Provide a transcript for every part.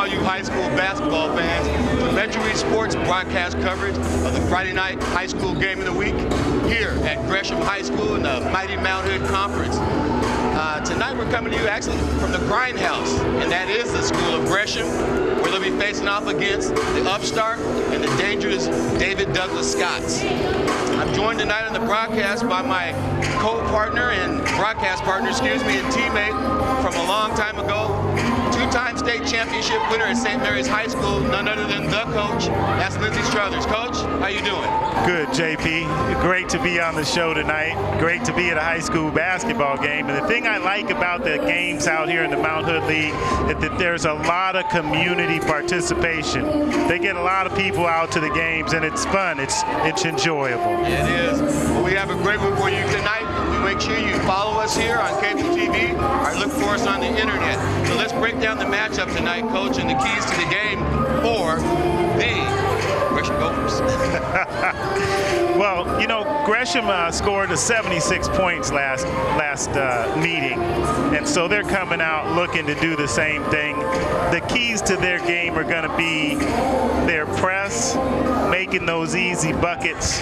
all you high school basketball fans to Metro East Sports broadcast coverage of the Friday night high school game of the week here at Gresham High School in the Mighty Mount Hood Conference. Tonight we're coming to you actually from the Grindhouse, and that is the school of Gresham, where they'll be facing off against the upstart and the dangerous David Douglas Scots. I'm joined tonight on the broadcast by my co-partner and broadcast partner, and teammate from a long time ago, two-time state championship winner at St. Mary's High School, none other than the coach. That's Lindsey Struthers. Coach, how you doing? Good, JP. Great to be on the show tonight. Great to be at a high school basketball game. And the thing I like about the games out here in the Mount Hood League is that there's a lot of community participation. They get a lot of people out to the games, and it's fun. It's enjoyable. It is. Well, we have a great one for you tonight. We make sure you follow us here on cable TV or look for us on the internet. So let's break down the matchup tonight, Coach, and the keys to the game for the Gresham Gophers. Well, you know, Gresham scored 76 points last meeting, and so they're coming out looking to do the same thing. The keys to their game are going to be their press, making those easy buckets.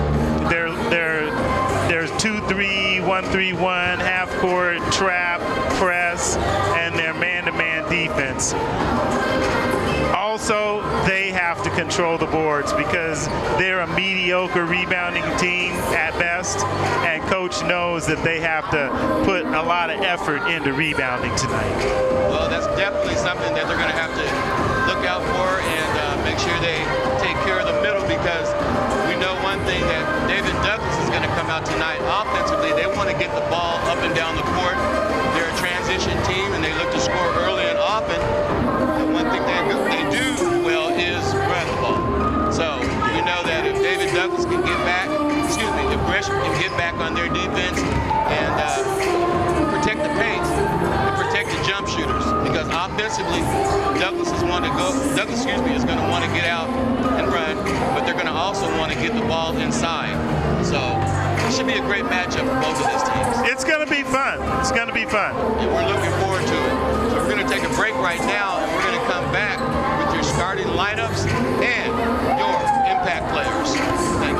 There's 2-3, 1-3-1, half-court, trap, press, and their man-to-man defense. Also, they have to control the boards because they're a mediocre rebounding team at best, and Coach knows that they have to put a lot of effort into rebounding tonight. Well, that's definitely something that they're going to have to look out for and make sure they take care of the middle, because we know one thing, that David Douglas is going to come out tonight. Offensively, they want to get the ball up and down the court. They're a transition team, and they look to score early and often. And one thing they do well is run the ball. So we know that if David Douglas can get back, if Gresham can get back on their defense and protect the paint and protect the jump shooters, because offensively, Douglas is going to want to get out and run, but they're going to also want to get the ball inside. So it should be a great matchup for both of these teams. It's going to be fun. It's going to be fun. And we're looking forward to it. So we're going to take a break right now, and we're going to come back with your starting lineups and your impact players. Thank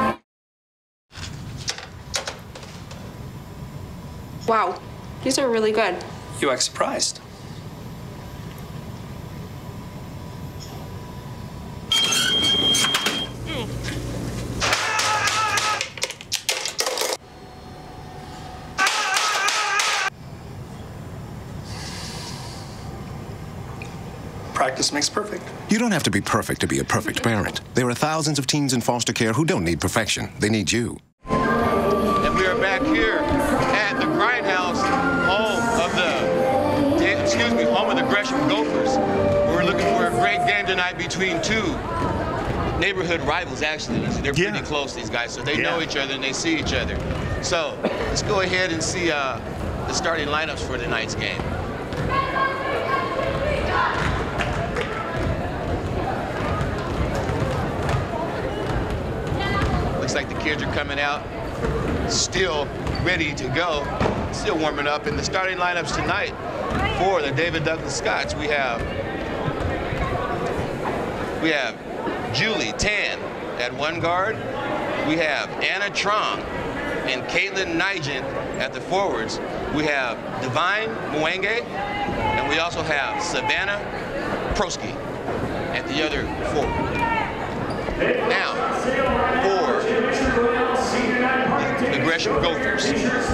you. Wow, these are really good. You act surprised. Practice makes perfect. You don't have to be perfect to be a perfect parent. There are thousands of teens in foster care who don't need perfection. They need you. And we are back here at the Grindhouse, home of the Gresham Gophers. We're looking for a great game tonight between two neighborhood rivals, actually. They're pretty close, these guys, so they know each other and they see each other. So let's go ahead and see the starting lineups for tonight's game. Looks like the kids are coming out still ready to go, still warming up. In the starting lineups tonight for the David Douglas Scots, we have Julie Tan at one guard. We have Anna Trong and Caitlin Nugent at the forwards. We have Divine Mwenge, and we also have Savannah Prosky at the other forward. Now, for the Gresham Gophers.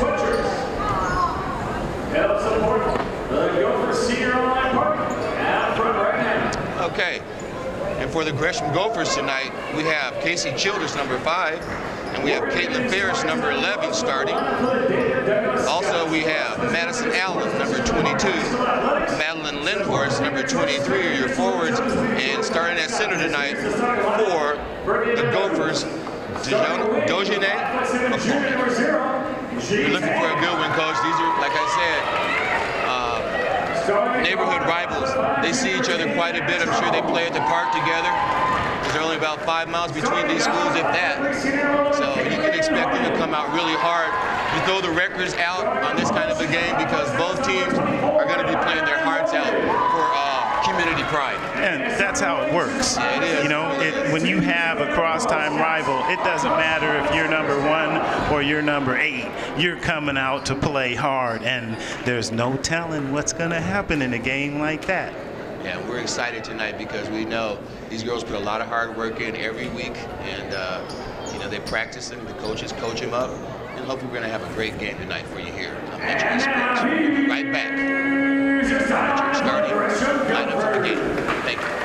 Okay, and for the Gresham Gophers tonight, we have Casey Childers, number 5, and we have Caitlin Ferris, number 11, starting. Also, we have Madison Allen, number 22, Madeline Lindhorst, number 23, are your forwards, and starting at center tonight for the Gophers, Dojane McCormick. We're looking for a good one, Coach. These are, like I said, neighborhood rivals. They see each other quite a bit. I'm sure they play at the park together. There's only about 5 miles between these schools, if that. So you can expect them to come out really hard. You throw the records out on this kind of a game because both teams are going to be playing their hearts out for community pride. that's how it works. Yeah, it is. You know, when you have a cross-time rival, it doesn't matter if you're number 1 or you're number 8. You're coming out to play hard, and there's no telling what's going to happen in a game like that. Yeah, we're excited tonight because we know these girls put a lot of hard work in every week, and you know, they practice them, the coaches coach them up, and hopefully we're going to have a great game tonight for you here on Metro East Sports. We'll be right back with your starting lineup for the game. Thank you.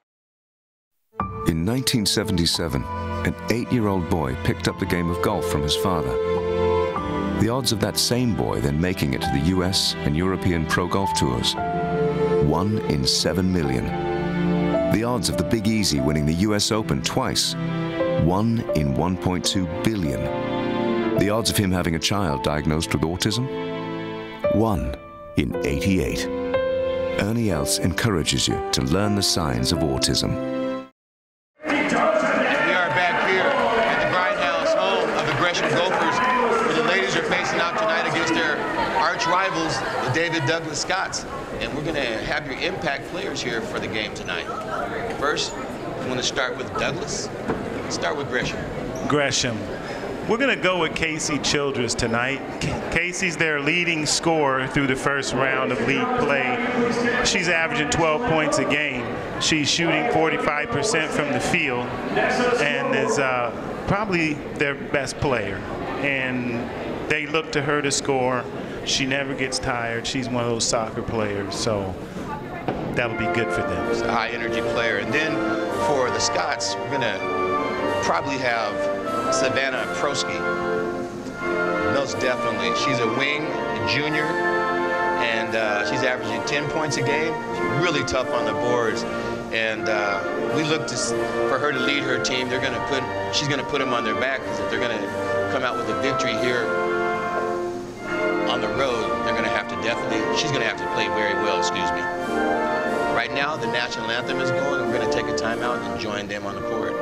In 1977, an 8-year-old boy picked up the game of golf from his father. The odds of that same boy then making it to the US and European Pro Golf Tours, 1 in 7 million. The odds of the Big Easy winning the US Open twice, 1 in 1.2 billion. The odds of him having a child diagnosed with autism, 1 in 88. Ernie Els encourages you to learn the signs of autism. We are back here at the Grindhouse, home of the Gresham Gophers, where the ladies are facing out tonight against their arch rivals, the David Douglas Scots. And we're going to have your impact players here for the game tonight. First, we want to start with Douglas. Start with Gresham. Gresham. We're going to go with Casey Childress tonight. Casey's their leading scorer through the first round of league play. She's averaging 12 points a game. She's shooting 45% from the field and is probably their best player. And they look to her to score. She never gets tired. She's one of those soccer players, so that'll be good for them. She's a high-energy player. And then for the Scots, we're going to probably have Savannah Prosky. Most definitely. She's a wing, a junior, and she's averaging 10 points a game. She's really tough on the boards. And we look for her to lead her team. She's going to put them on their back, because if they're going to come out with a victory here on the road, they're going to have to she's going to have to play very well, excuse me. Right now, the national anthem is going, and we're going to take a timeout and join them on the court.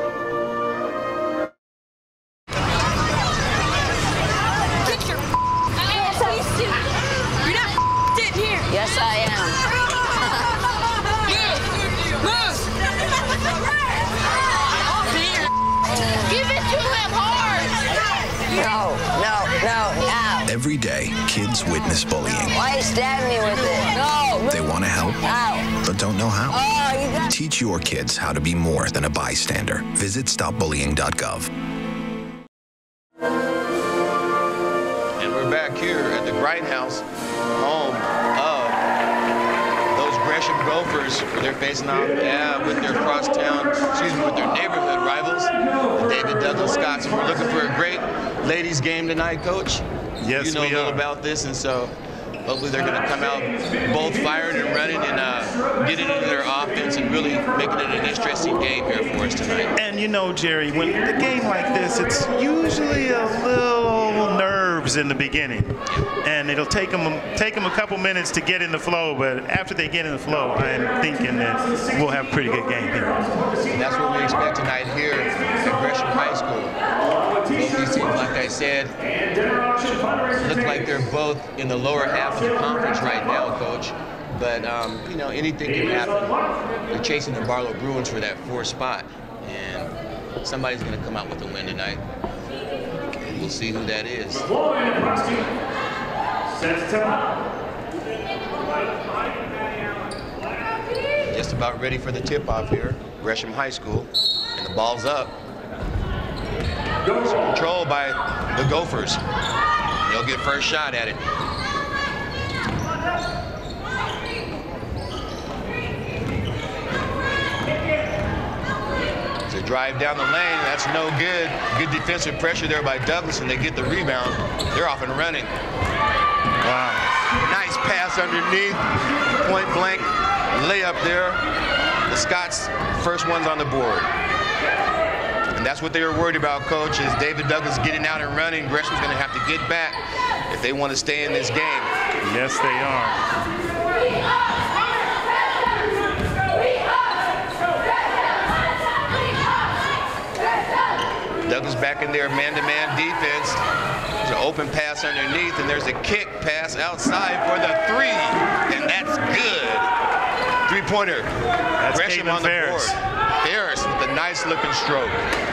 Yes, I am. Give it to him hard. No. Every day, kids witness bullying. Why you stabbing me with it? No. They want to help, Ow. but don't know how. Oh, you got... Teach your kids how to be more than a bystander. Visit stopbullying.gov. And we're back here at the Grindhouse, home of those Gresham Gophers, where they're facing off with their with their neighborhood rivals, the David Douglas Scots. And we're looking for a great ladies game tonight, Coach. Yes, you know a little about this, and so hopefully they're going to come out both firing and running and getting into their offense and really making it an interesting game here for us tonight. And you know, Jerry, when a game like this, it's usually a little nerves in the beginning, and it'll take them a couple minutes to get in the flow. But after they get in the flow, I'm thinking that we'll have a pretty good game here. And that's what we expect tonight here at Gresham High School. Both these teams, like I said, look like they're both in the lower half of the conference right now, Coach. But, you know, anything can happen. They're chasing the Barlow Bruins for that 4th spot. And somebody's going to come out with a win tonight. We'll see who that is. Just about ready for the tip-off here, Gresham High School. And the ball's up. It's controlled by the Gophers. They'll get first shot at it. It's a drive down the lane. That's no good. Good defensive pressure there by Douglas, and they get the rebound. They're off and running. Wow. Nice pass underneath. Point blank layup there. The Scots, first ones on the board. And that's what they were worried about, Coach, is David Douglas getting out and running. Gresham's going to have to get back if they want to stay in this game. Yes, they are. Douglas back in their man-to-man defense. There's an open pass underneath, and there's a kick pass outside for the 3, and that's good. three-pointer. Gresham on the board. Ferris with a nice looking stroke.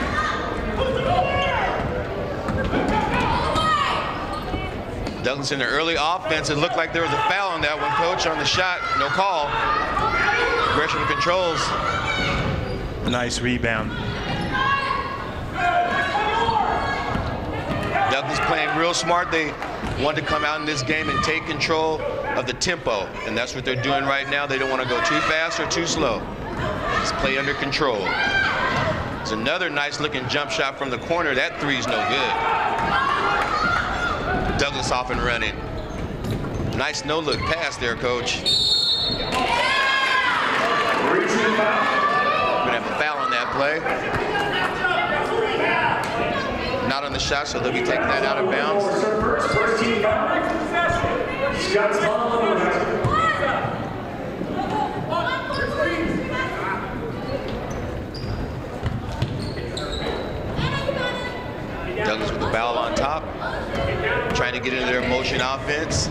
Douglas in the early offense. It looked like there was a foul on that one, Coach, on the shot. No call. Gresham controls. Nice rebound. Douglas playing real smart. They want to come out in this game and take control of the tempo, and that's what they're doing right now. They don't want to go too fast or too slow. Just play under control. There's another nice looking jump shot from the corner. That three's no good. Douglas off and running. Nice no-look pass there, Coach. We're gonna have a foul on that play. Not on the shot, so they'll be taking that out of bounds. Douglas with the foul on top, trying to get into their motion offense.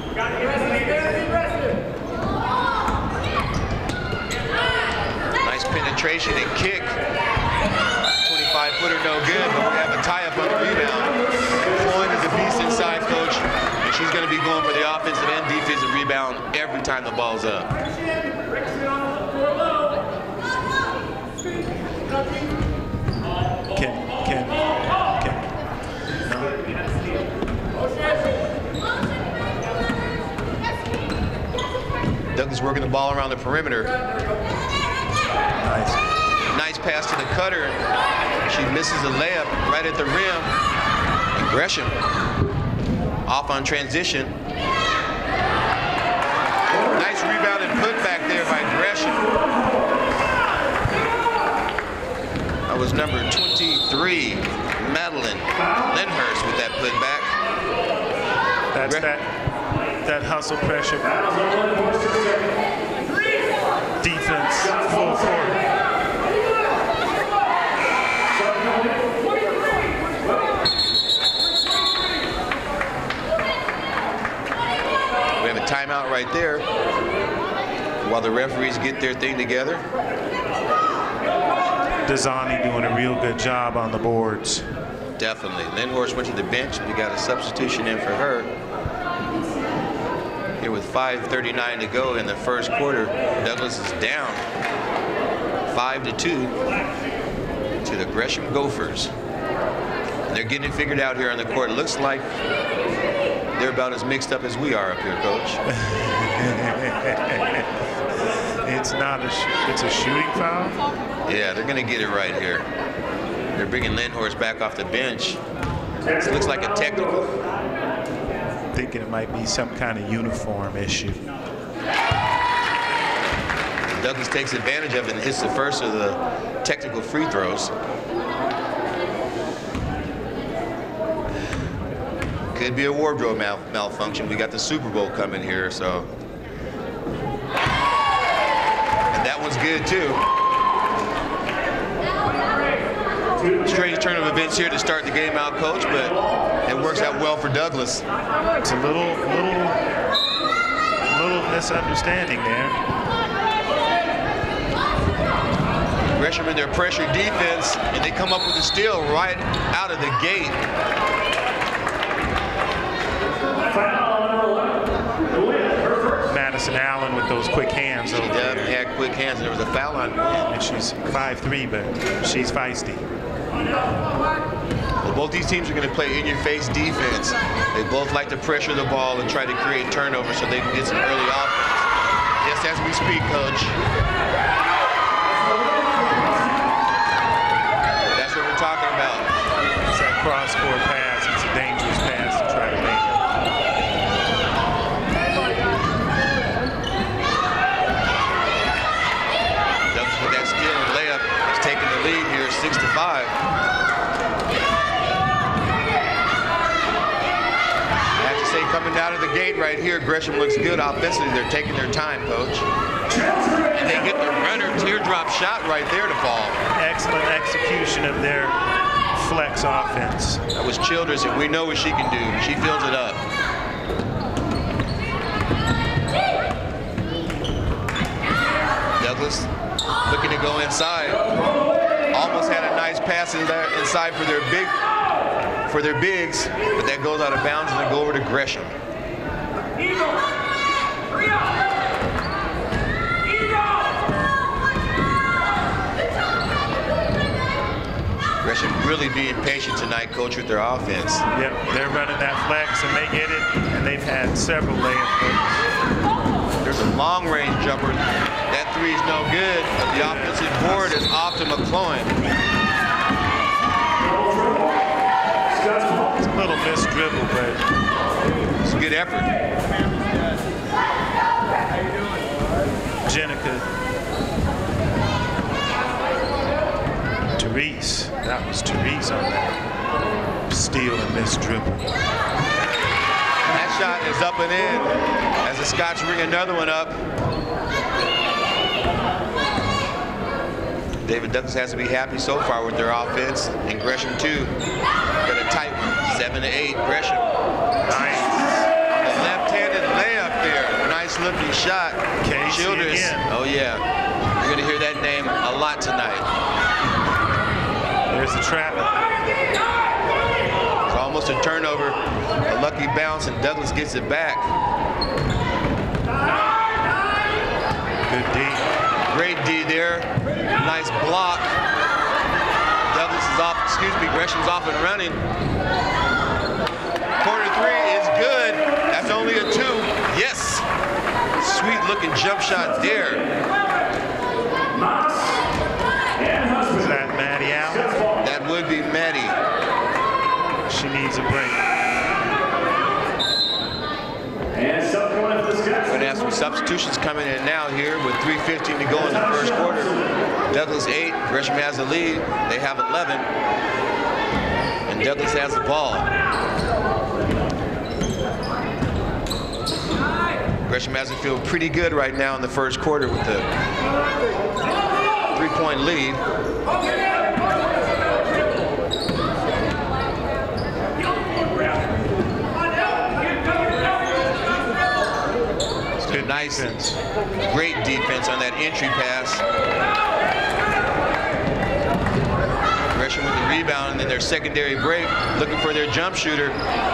Nice penetration and kick. 25-footer no good, but we have a tie-up on the rebound. Floyd is a beast inside, Coach, and she's going to be going for the offensive and defensive rebound every time the ball's up. Douglas working the ball around the perimeter. Nice pass to the cutter. She misses a layup right at the rim. And Gresham off on transition. Nice rebound and putback there by Gresham. That was number 23, Madeline Lindhurst with that putback. That's that hustle pressure. Defense, full court. We have a timeout right there while the referees get their thing together. Desani doing a real good job on the boards. Definitely. Lindhurst went to the bench, and we got a substitution in for her. Here with 5:39 to go in the first quarter, Douglas is down 5-2 to the Gresham Gophers. And they're getting it figured out here on the court. It looks like they're about as mixed up as we are up here, Coach. It's a shooting foul? Yeah, they're going to get it right here. They're bringing Lindhurst back off the bench. It looks like a technical. Thinking it might be some kind of uniform issue. Douglas takes advantage of it and hits the first of the technical free throws. Could be a wardrobe malfunction. We got the Super Bowl coming here, so. And that one's good too. Strange turn of events here to start the game out, Coach, but it works out well for Douglas. It's a little misunderstanding there. Gresham in their pressure defense, and they come up with a steal right out of the gate. Madison Allen with those quick hands. She definitely had quick hands, and there was a foul on Wynn. And she's 5'3", but she's feisty. Well, both these teams are going to play in-your-face defense. They both like to pressure the ball and try to create turnovers so they can get some early offense. Yes, as we speak, Coach. That's what we're talking about. It's that cross-court pass. It's a dangerous pass to try to make. Douglas with that steal and layup is taking the lead here, 6-5. Coming out of the gate right here, Gresham looks good offensively. They're taking their time, Coach. And they get the runner teardrop shot right there to fall. Excellent execution of their flex offense. That was Childress, and we know what she can do. She fills it up. Douglas looking to go inside. Almost had a nice pass inside for their bigs, but that goes out of bounds and they go over to Gresham. Gresham really being patient tonight, Coach, with their offense. Yep, they're running that flex and they get it, and they've had several layup looks. There's a long-range jumper. That three is no good, but the offensive board is off to McCloin. It's a little missed dribble, but it's a good effort. Jenica. Therese. That was Therese on that steal and missed dribble. That shot is up and in as the Scots bring another one up. David Douglas has to be happy so far with their offense, and Gresham too. Got a tight one, 7-8. Gresham. Nice. The left-handed layup there. Nice looking shot. Casey Childress. again. Oh yeah. You're gonna hear that name a lot tonight. There's the trap. It's almost a turnover. A lucky bounce, and Douglas gets it back. Good D. Great D there. Nice block. Douglas is off, Gresham's off and running. Corner three is good. That's only a 2. Yes. Sweet looking jump shot there. Is that Maddie out? That would be Maddie. She needs a break. We're going to have some substitutions coming in now here with 3:15 to go in the first quarter. Douglas 8, Gresham has the lead. They have 11. And Douglas has the ball. Gresham has it feel pretty good right now in the first quarter with the 3-point lead. Nice and great defense on that entry pass. Gresham with the rebound, and then their secondary break, looking for their jump shooter.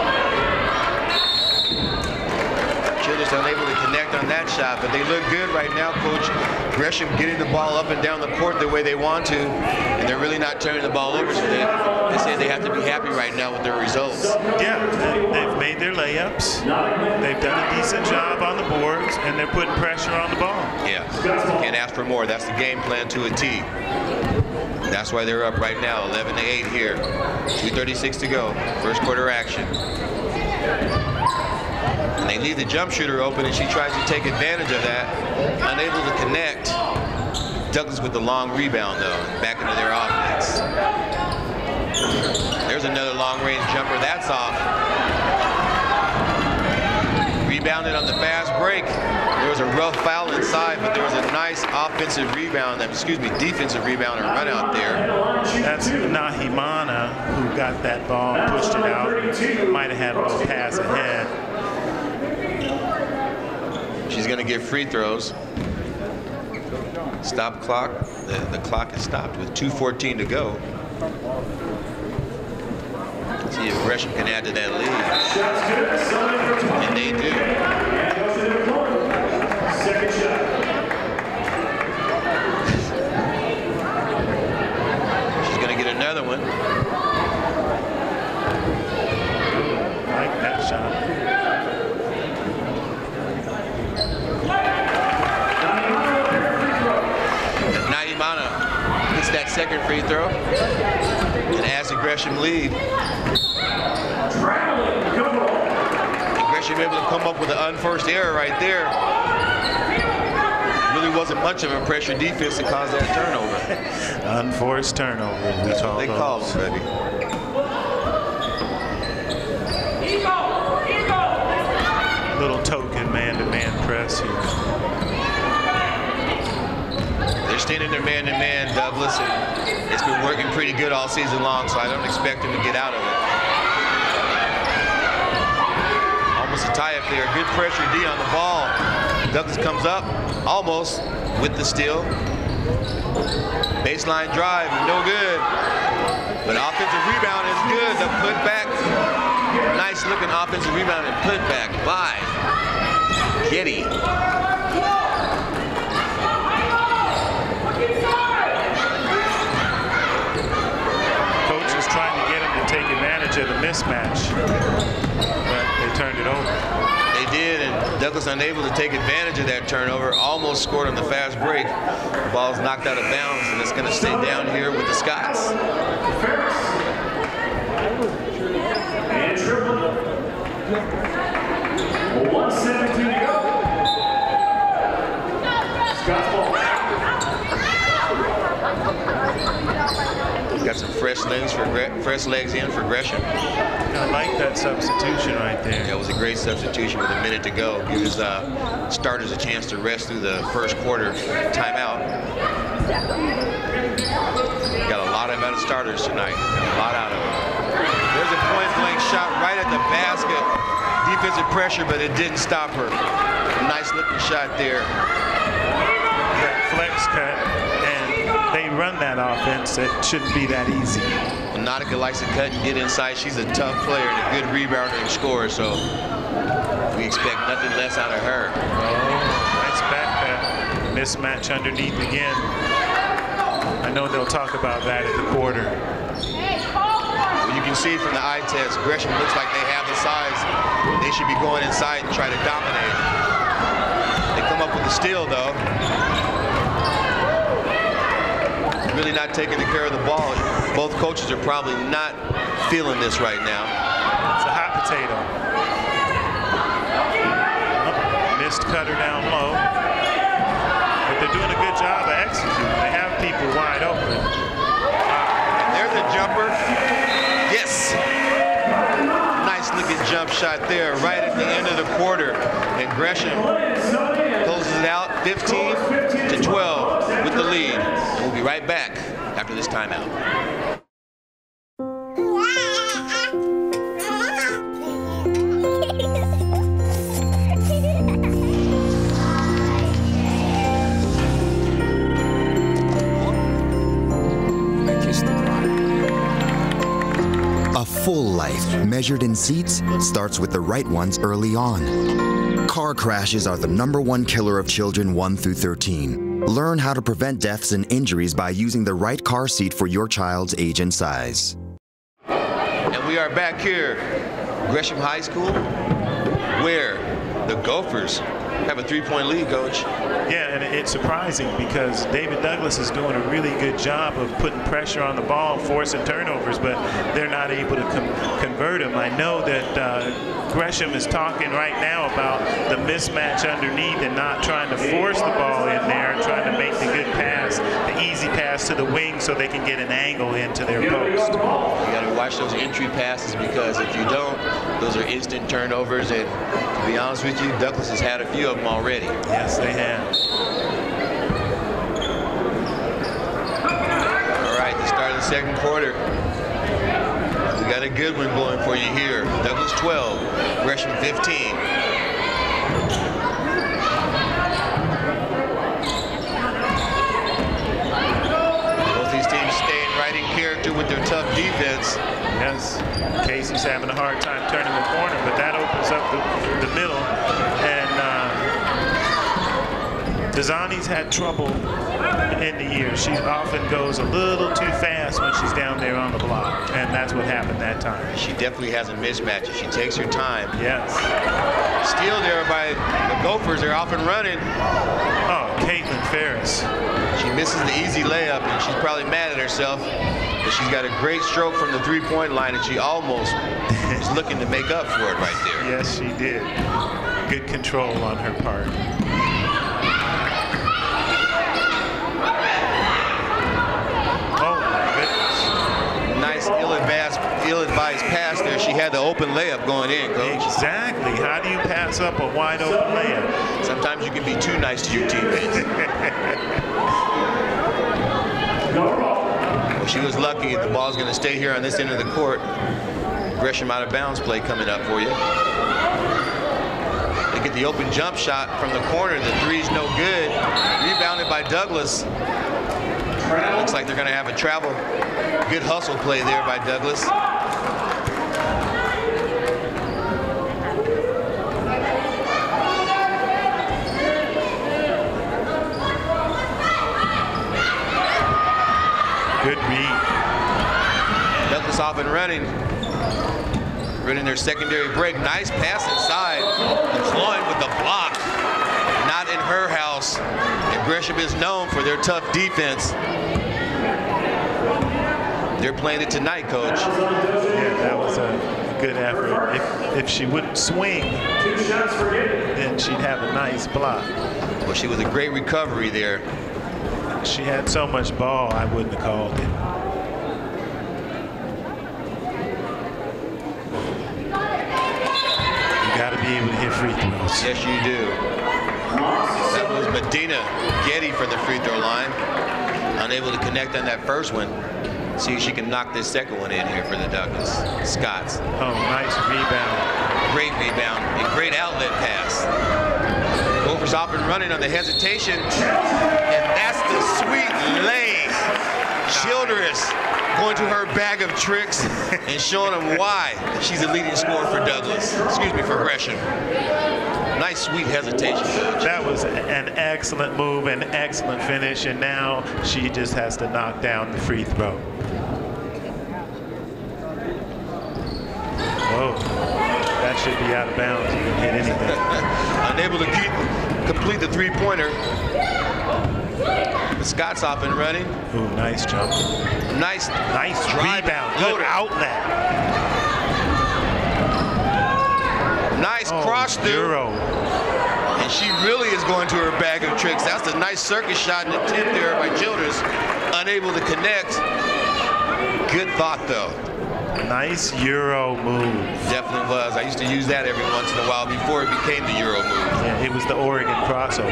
Childress unable to connect on that shot, but they look good right now, Coach. Gresham getting the ball up and down the court the way they want to, and they're really not turning the ball over, so they say they have to be happy right now with their results. Yeah, they've made their layups. They've done a decent job on the boards, and they're putting pressure on the ball. Yeah, can't ask for more. That's the game plan to a T. That's why they're up right now, 11-8 here. 2:36 to go, first quarter action. And they leave the jump shooter open, and she tries to take advantage of that. Unable to connect. Douglas with the long rebound, though, back into their offense. There's another long-range jumper. That's off. Rebounded on the fast break. There was a rough foul inside, but there was a nice offensive rebound, defensive rebound or run out there. That's Nahimana who got that ball and pushed it out. Might have had a little pass ahead. She's going to give free throws. Stop clock. The clock is stopped with 2:14 to go. See if Gresham can add to that lead. And they do. Second shot. She's going to get another one. I like that shot. Nahimana gets that second free throw and adds the Gresham lead. And Gresham able to come up with an unforced error right there. Really wasn't much of a pressure defense to cause that turnover. Unforced turnover. That's what they call them, baby. Little token man-to-man press here. They're standing there man-to-man, Douglas, and it's been working pretty good all season long, so I don't expect them to get out of it. Almost a tie-up there. Good pressure D on the ball. Douglas comes up, almost, with the steal. Baseline drive, no good. But offensive rebound is good. The putback, nice looking offensive rebound and putback by Getty. Coach was trying to get him to take advantage of the mismatch, but they turned it over. They did, and Douglas unable to take advantage of that turnover. Almost scored on the fast break. The ball's knocked out of bounds, and it's going to stay down here with the Scots. And triple. 1:17 to go. Scots ball. Got some fresh legs in for Gresham. I like that substitution right there. Yeah, it was a great substitution with a minute to go. Give his starters a chance to rest through the first quarter timeout. Got a lot out of starters tonight. A lot out of them. There's a point-blank shot right at the basket. Defensive pressure, but it didn't stop her. Nice looking shot there. That flex cut, and they run that offense. It shouldn't be that easy. Nautica likes to cut and get inside. She's a tough player and a good rebounder and scorer, so we expect nothing less out of her. Oh, nice back cut. Mismatch underneath again. I know they'll talk about that at the quarter. Well, you can see from the eye test, Gresham looks like they have the size. They should be going inside and try to dominate. They come up with the steal, though. Really not taking care of the ball. Both coaches are probably not feeling this right now. It's a hot potato. Missed cutter down low. But they're doing a good job of executing. They have people wide open. And there's a jumper. Yes. Nice looking jump shot there right at the end of the quarter. And Gresham closes it out 15 to 12 with the lead. And we'll be right back after this timeout. A full life, measured in seats, starts with the right ones early on. Car crashes are the #1 killer of children 1 through 13. Learn how to prevent deaths and injuries by using the right car seat for your child's age and size. And we are back here, Gresham High School, where the Gophers have a 3-point lead, Coach. Yeah, and it's surprising because David Douglas is doing a really good job of putting pressure on the ball, forcing turnovers, but they're not able to convert them. I know that Gresham is talking right now about the mismatch underneath and not trying to force the ball in there, trying to make the good pass, the easy pass to the wing so they can get an angle into their post. You got to watch those entry passes because if you don't, those are instant turnovers. And to be honest with you, Douglas has had a few of them already. Yes, they have. All right, the start of the second quarter. We got a good one going for you here. Douglas 12, Gresham 15. Both these teams staying right in character with their tough defense. Yes, Casey's having a hard time turning the corner, but that opens up the middle. And Dazani's had trouble in the year. She often goes a little too fast when she's down there on the block, and that's what happened that time. She definitely has a mismatch. She takes her time. Yes. Steal there by the Gophers. They're off and running. Oh, Caitlin Ferris. She misses the easy layup, and she's probably mad at herself. But she's got a great stroke from the three-point line, and she almost is looking to make up for it right there. Yes, she did. Good control on her part. Ill-advised pass there. She had the open layup going in, Coach. Exactly. How do you pass up a wide open layup? Sometimes you can be too nice to your teammates. Well, she was lucky. The ball's going to stay here on this end of the court. Gresham out of bounds play coming up for you. They get the open jump shot from the corner. The three's no good. Rebounded by Douglas. Looks like they're going to have a travel. Good hustle play there by Douglas. Good read. Douglas off and running. Running their secondary break. Nice pass inside. Floyd with the block. Not in her house. And Gresham is known for their tough defense. They're playing it tonight, Coach. Yeah, that was a good effort. If she wouldn't swing, then she'd have a nice block. Well, she was a great recovery there. She had so much ball, I wouldn't have called it. You got to be able to hit free throws. Yes, you do. That was Medina Getty for the free throw line. Unable to connect on that first one. See if she can knock this second one in here for the Douglas Scots. Oh, nice rebound. Great rebound and great outlet pass. Gophers off and running on the hesitation. And that's the sweet lay. Childress going to her bag of tricks and showing them why she's a leading scorer for Douglas. Excuse me, for Gresham. Nice, sweet hesitation, Coach. That was an excellent move, an excellent finish, and now she just has to knock down the free throw. Whoa, that should be out of bounds. You can hit anything. Unable to complete the three-pointer. The Scots off and running. Ooh, nice jump. Nice rebound. Good outlet. Nice cross through. And she really is going to her bag of tricks. That's a nice circus shot in the 10th there by Childress. Unable to connect. Good thought, though. Nice Euro move. Definitely was. I used to use that every once in a while before it became the Euro move. Yeah, it was the Oregon crossover.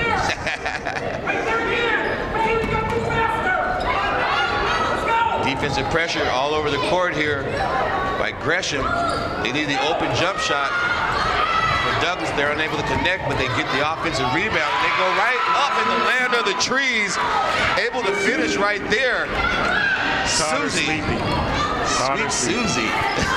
Defensive pressure all over the court here by Gresham. They need the open jump shot. For Douglas, they're unable to connect, but they get the offensive rebound. And they go right up in the land of the trees. Able to finish right there. Susie. Sweet Susie.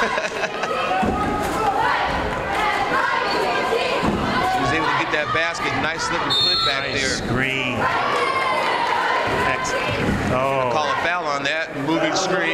She was able to get that basket. Nice looking put back there. Screen. Excellent. Oh. Call a foul on that. Moving screen.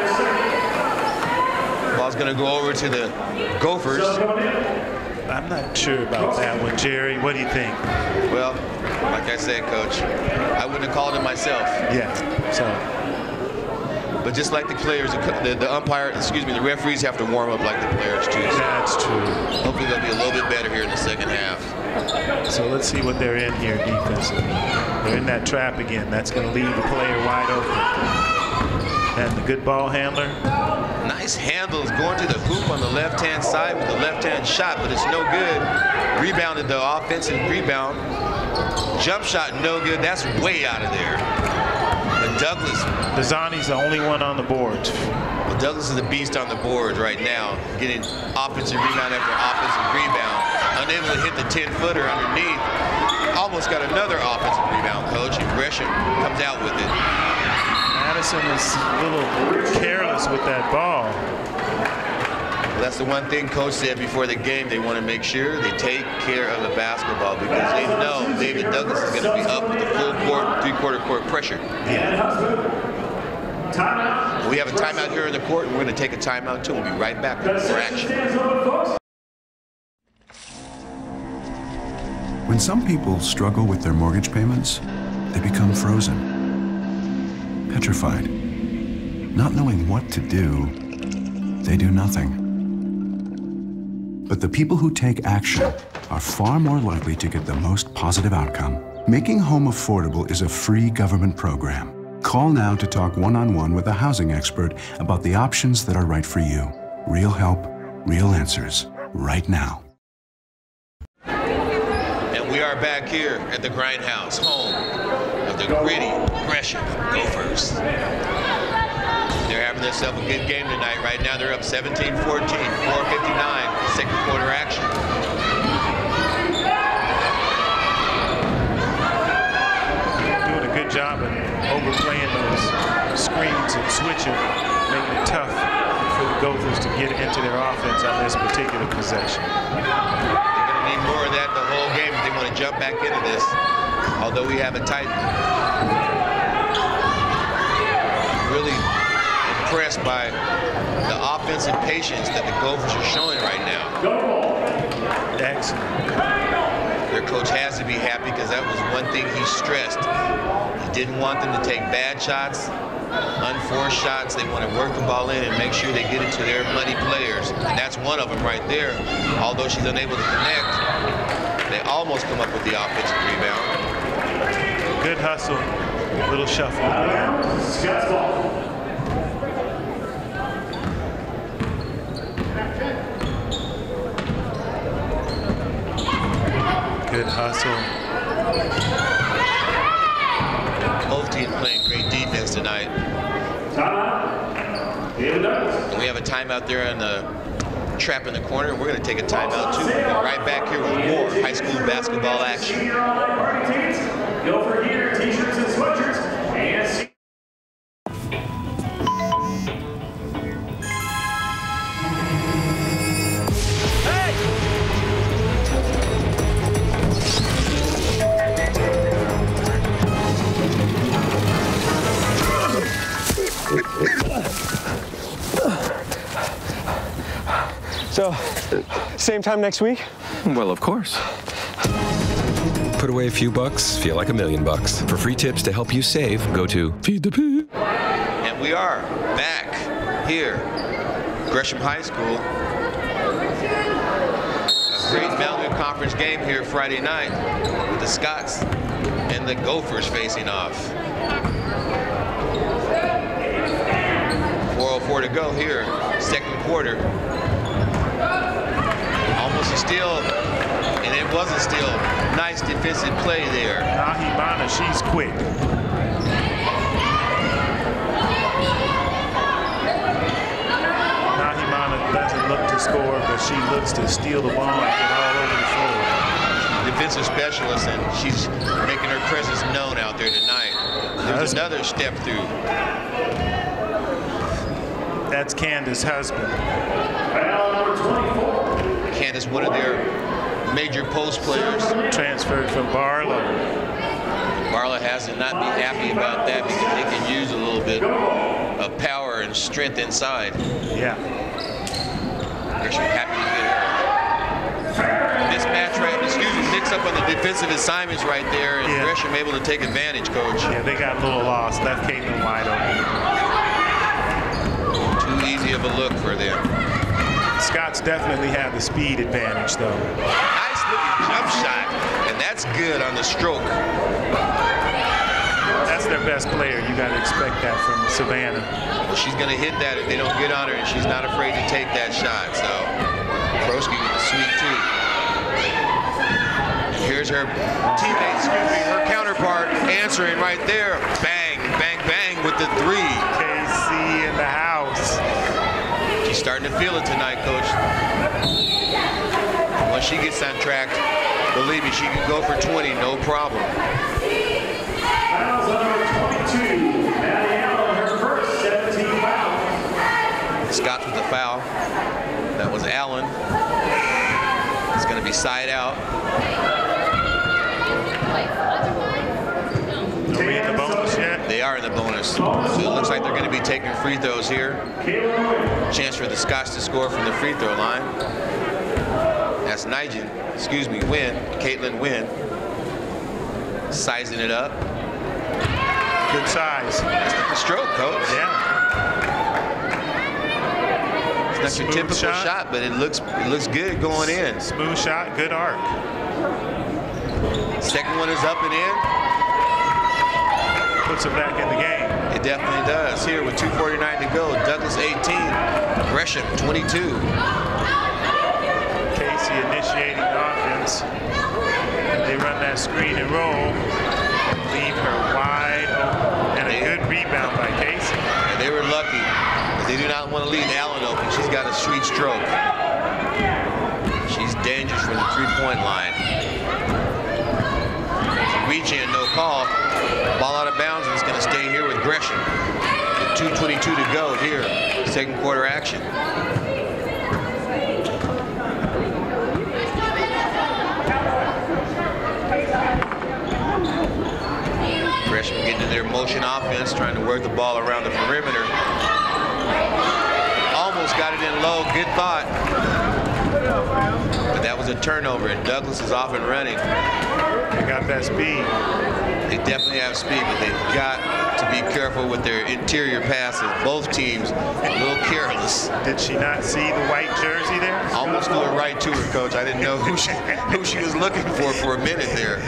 Ball's going to go over to the Gophers. I'm not sure about that one, Jerry. What do you think? Well, like I said, Coach, I wouldn't have called it myself. Yeah. So. But just like the players, the umpire, excuse me, the referees have to warm up like the players too. So that's true. Hopefully they'll be a little bit better here in the second half. So let's see what they're in here defensively. They're in that trap again. That's going to leave the player wide open. And the good ball handler. Nice handles going to the hoop on the left-hand side with the left-hand shot, but it's no good. Rebounded the offensive rebound. Jump shot, no good. That's way out of there. But Douglas. Dezzani's the only one on the board. Well, Douglas is a beast on the board right now, getting offensive rebound after offensive rebound. Unable to hit the 10-footer underneath. Almost got another offensive rebound, Coach, and Gresham comes out with it. Madison is a little careless with that ball. Well, that's the one thing Coach said before the game. They want to make sure they take care of the basketball because they know David Douglas is going to be up with the full court, three-quarter court pressure. Yeah. We have a timeout here in the court, and we're going to take a timeout too. We'll be right back with more action. When some people struggle with their mortgage payments, they become frozen, petrified. Not knowing what to do, they do nothing. But the people who take action are far more likely to get the most positive outcome. Making home affordable is a free government program. Call now to talk one-on-one with a housing expert about the options that are right for you. Real help, real answers, right now. And we are back here at the Grindhouse, home of the gritty Gresham Gophers. They're having themselves a good game tonight. Right now they're up 17-14, 4:59, second quarter action. were playing those screens and switching, making it tough for the Gophers to get into their offense on this particular possession. They're going to need more of that the whole game if they want to jump back into this, although we have it tight. Really impressed by the offensive patience that the Gophers are showing right now. Excellent. Their coach has to be happy because that was one thing he stressed. He didn't want them to take bad shots, unforced shots. They want to work the ball in and make sure they get it to their money players. And that's one of them right there. Although she's unable to connect, they almost come up with the offensive rebound. Good hustle, little shuffle. Good hustle. Both teams playing great defense tonight. We have a timeout there on the trap in the corner. We're going to take a timeout too. We'll be right back here with more high school basketball action. Gopher gear, t-shirts and sweatshirts, and So, same time next week? Well, of course. Put away a few bucks, feel like $1 million. For free tips to help you save, go to Feed the Pig. And we are back here, Gresham High School. A great Mountain View Conference game here Friday night with the Scots and the Gophers facing off. 4:04 to go here, second quarter. Almost a steal, and it was a steal. Nice defensive play there. Nahimana, she's quick. Nahimana doesn't look to score, but she looks to steal the ball and get all over the floor. Defensive specialist, and she's making her presence known out there tonight. There's another step through. That's Candace's husband. Candace, one of their major post players. Transferred from Barlow. Barlow has to not be happy about that because they can use a little bit of power and strength inside. Yeah. Gresham happy to get her. Mismatch right, mix up on the defensive assignments right there, and Gresham able to take advantage, Coach. Yeah, they got a little lost. Left Caitlin wide open. Too easy of a look for them. Scots definitely have the speed advantage, though. Nice looking jump shot, and that's good on the stroke. That's their best player. You got to expect that from Savannah. Well, she's going to hit that if they don't get on her, and she's not afraid to take that shot. So, Prosky with the sweet too. And here's her teammate, her counterpart, answering right there. Bang, bang, bang with the three. KC in the house. She's starting to feel it tonight, Coach. Once she gets on track, believe me, she can go for 20, no problem. Fouls number 22. Maddie Allen, her first 17 fouls. Scots with the foul. That was Allen. It's going to be side out. Are we in the bonus yet? They are in the bonus. So it looks like they're going to be taking free throws here. Chance for the Scots to score from the free throw line. That's Nigel, Wynn, Caitlin Wynn. Sizing it up. Good size. That's the stroke, Coach. Yeah. It's not your typical shot, but it looks good going in. Smooth shot, good arc. Second one is up and in. Puts it back in the game. It definitely does. Here with 2:49 to go, Douglas 18, Gresham 22. Casey initiating offense. They run that screen and roll. Leave her wide open. And a good rebound by Casey. And they were lucky. They do not want to leave Allen open. She's got a sweet stroke. She's dangerous from the three-point line. Reach in, no call. Ball out of bounds, and it's going to stay here 2:22 to go here, second quarter action. Gresham getting in their motion offense, trying to work the ball around the perimeter. Almost got it in low, good thought. But that was a turnover, and Douglas is off and running. They got that speed. They definitely have speed, but they've got to be careful with their interior passes. Both teams a little careless. Did she not see the white jersey there? Almost threw it right to her, Coach. I didn't know who she was looking for a minute there.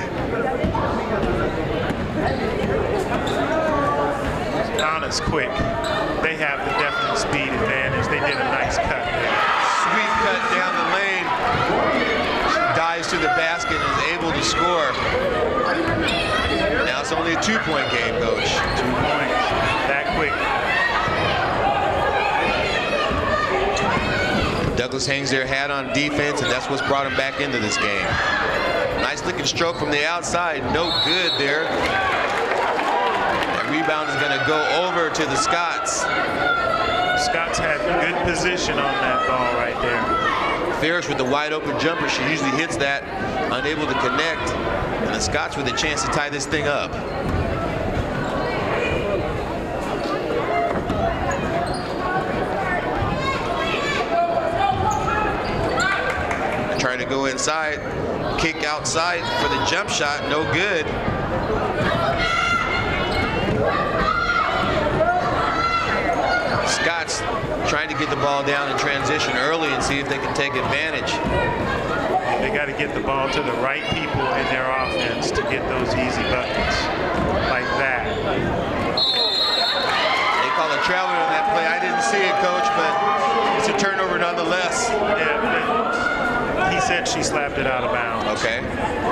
Donna's quick. They have the definite speed advantage. They did a nice cut there. Sweet cut down the lane. She dives to the basket and is able to score. Now it's only a 2-point game, Coach. 2 points. That quick. Douglas hangs their hat on defense, and that's what's brought them back into this game. Nice looking stroke from the outside. No good there. That rebound is going to go over to the Scots. Scots had good position on that ball right there. Farish with the wide open jumper. She usually hits that, unable to connect. And the Scots with a chance to tie this thing up. Trying to go inside, kick outside for the jump shot, no good. Scots trying to get the ball down in transition early and see if they can take advantage. They got to get the ball to the right people in their offense to get those easy buckets like that. They call a traveler on that play. I didn't see it, Coach, but it's a turnover nonetheless. Yeah, he said she slapped it out of bounds. Okay.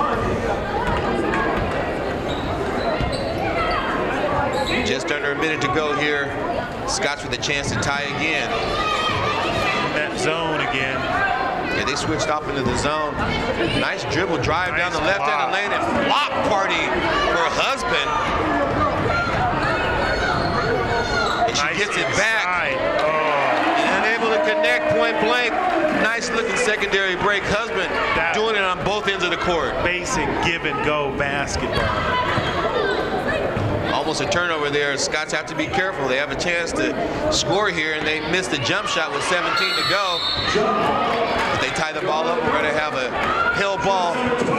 Just under a minute to go here. Scots with a chance to tie again. In that zone again. Yeah, they switched off into the zone. Nice dribble drive down the left end of the lane and flop party for her husband. And she gets it back. And unable to connect point blank. Nice looking secondary break. Husband doing it on both ends of the court. Basic give and go basketball. Almost a turnover there. Scots have to be careful. They have a chance to score here, and they missed the jump shot with 17 to go. If they tie the ball up, we're going to have a hill ball.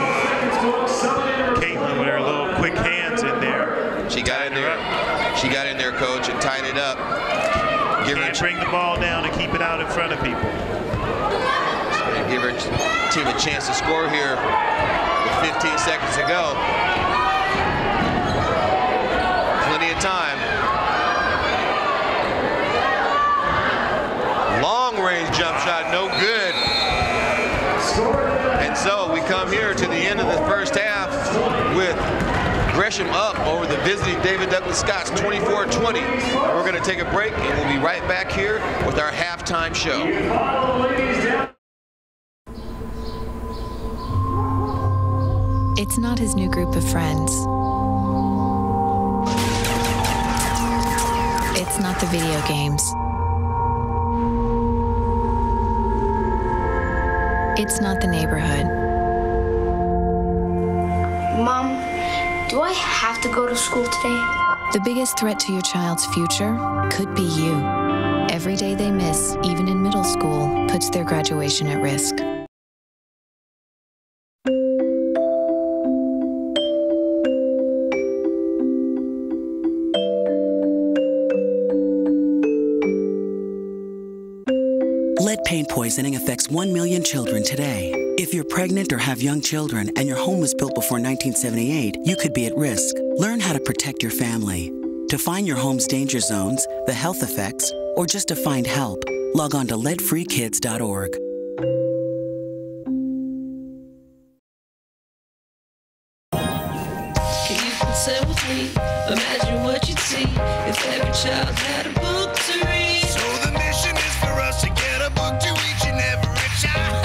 Caitlin with her little quick hands in there. She got in there. She got in there, Coach, and tied it up. Can't bring the ball down and keep it out in front of people. Give her team a chance to score here with 15 seconds to go. Plenty of time. Long range jump shot, no good. And so we come here to the end of the first half with Gresham up over the visiting David Douglas Scots 24-20. We're going to take a break and we'll be right back here with our halftime show. It's not his new group of friends. It's not the video games. It's not the neighborhood. Mom, do I have to go to school today? The biggest threat to your child's future could be you. Every day they miss, even in middle school, puts their graduation at risk. Lead paint poisoning affects 1 million children today. If you're pregnant or have young children and your home was built before 1978, you could be at risk. Learn how to protect your family. To find your home's danger zones, the health effects, or just to find help, log on to leadfreekids.org. Can you consent with me? Imagine what you'd see if every child had a book to read. So the mission is for us to get a book to each and every child.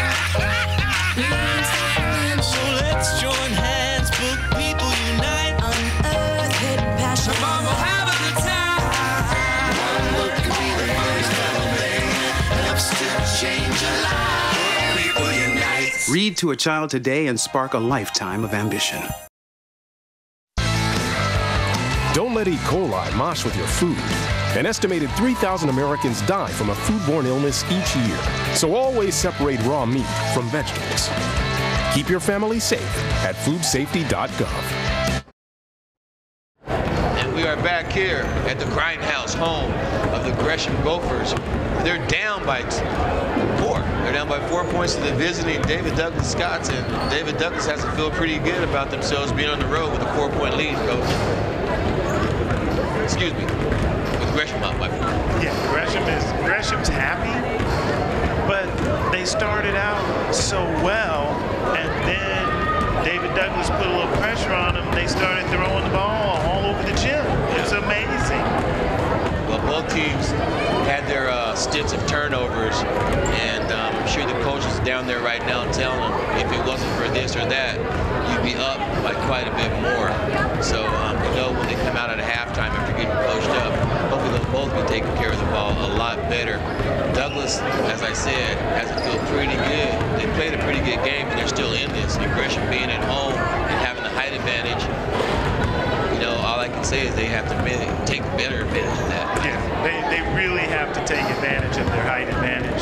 So let's join hands, book people unite, unearth hidden passion. Come on, we'll have a good time. Read to a child today and spark a lifetime of ambition. Don't let E. coli mosh with your food. An estimated 3,000 Americans die from a foodborne illness each year. So always separate raw meat from vegetables. Keep your family safe at foodsafety.gov. And we are back here at the Grindhouse, home of the Gresham Gophers. They're down by 4. They're down by 4 points to the visiting David Douglas Scots, and David Douglas has to feel pretty good about themselves being on the road with a 4-point lead, Coach. Excuse me, with Gresham up by 4. Yeah, Gresham's happy, but they started out so well, and then David Douglas put a little pressure on them. They started throwing the ball all over the gym. It was amazing. Well, both teams had their stints of turnovers, and I'm sure the coach is down there right now telling them if it wasn't for this or that, you'd be up by quite a bit more. So we know when they come out at halftime after getting coached up, hopefully they'll both be taking care of the ball a lot better. Douglas, as I said, has to feel pretty good. They played a pretty good game, and they're still in this. And Gresham being at home and having the height advantage, you know, all I can say is they have to take better advantage of that. Yeah, they really have to take advantage of their height advantage,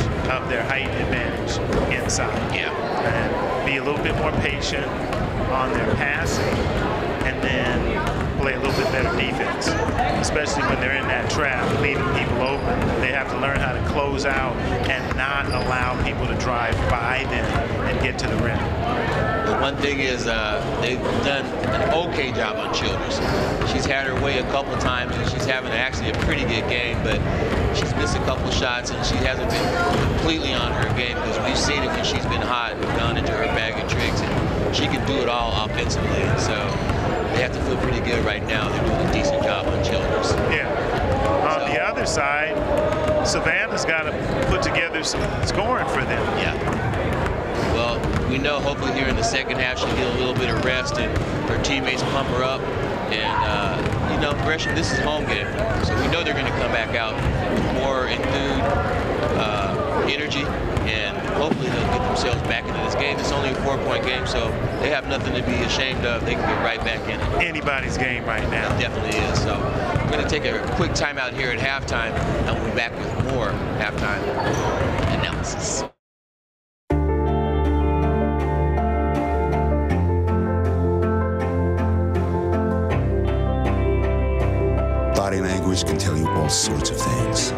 inside. Yeah. And be a little bit more patient on their passing, and then play a little bit better defense, especially when they're in that trap, leaving people open. They have to learn how to close out and not allow people to drive by them and get to the rim. But one thing is they've done an okay job on Childress. She's had her way a couple times, and she's having actually a pretty good game, but she's missed a couple shots, and she hasn't been completely on her game, because we've seen it when she's been hot and gone into her bag of tricks, and she can do it all offensively. So they have to feel pretty good right now. They're doing a decent job on Childress. Yeah. On the other side, Savannah's got to put together some scoring for them. Yeah. Well, we know hopefully here in the second half she'll get a little bit of rest and her teammates pump her up. And, you know, Gresham, this is home game. So we know they're going to come back out with more enthused energy, and hopefully they'll get themselves back into this game. It's only a 4-point game, so they have nothing to be ashamed of. They can get right back in it. Anybody's game right now. It definitely is. So we're going to take a quick timeout here at halftime, and we'll be back with more halftime analysis. Body language can tell you all sorts of things.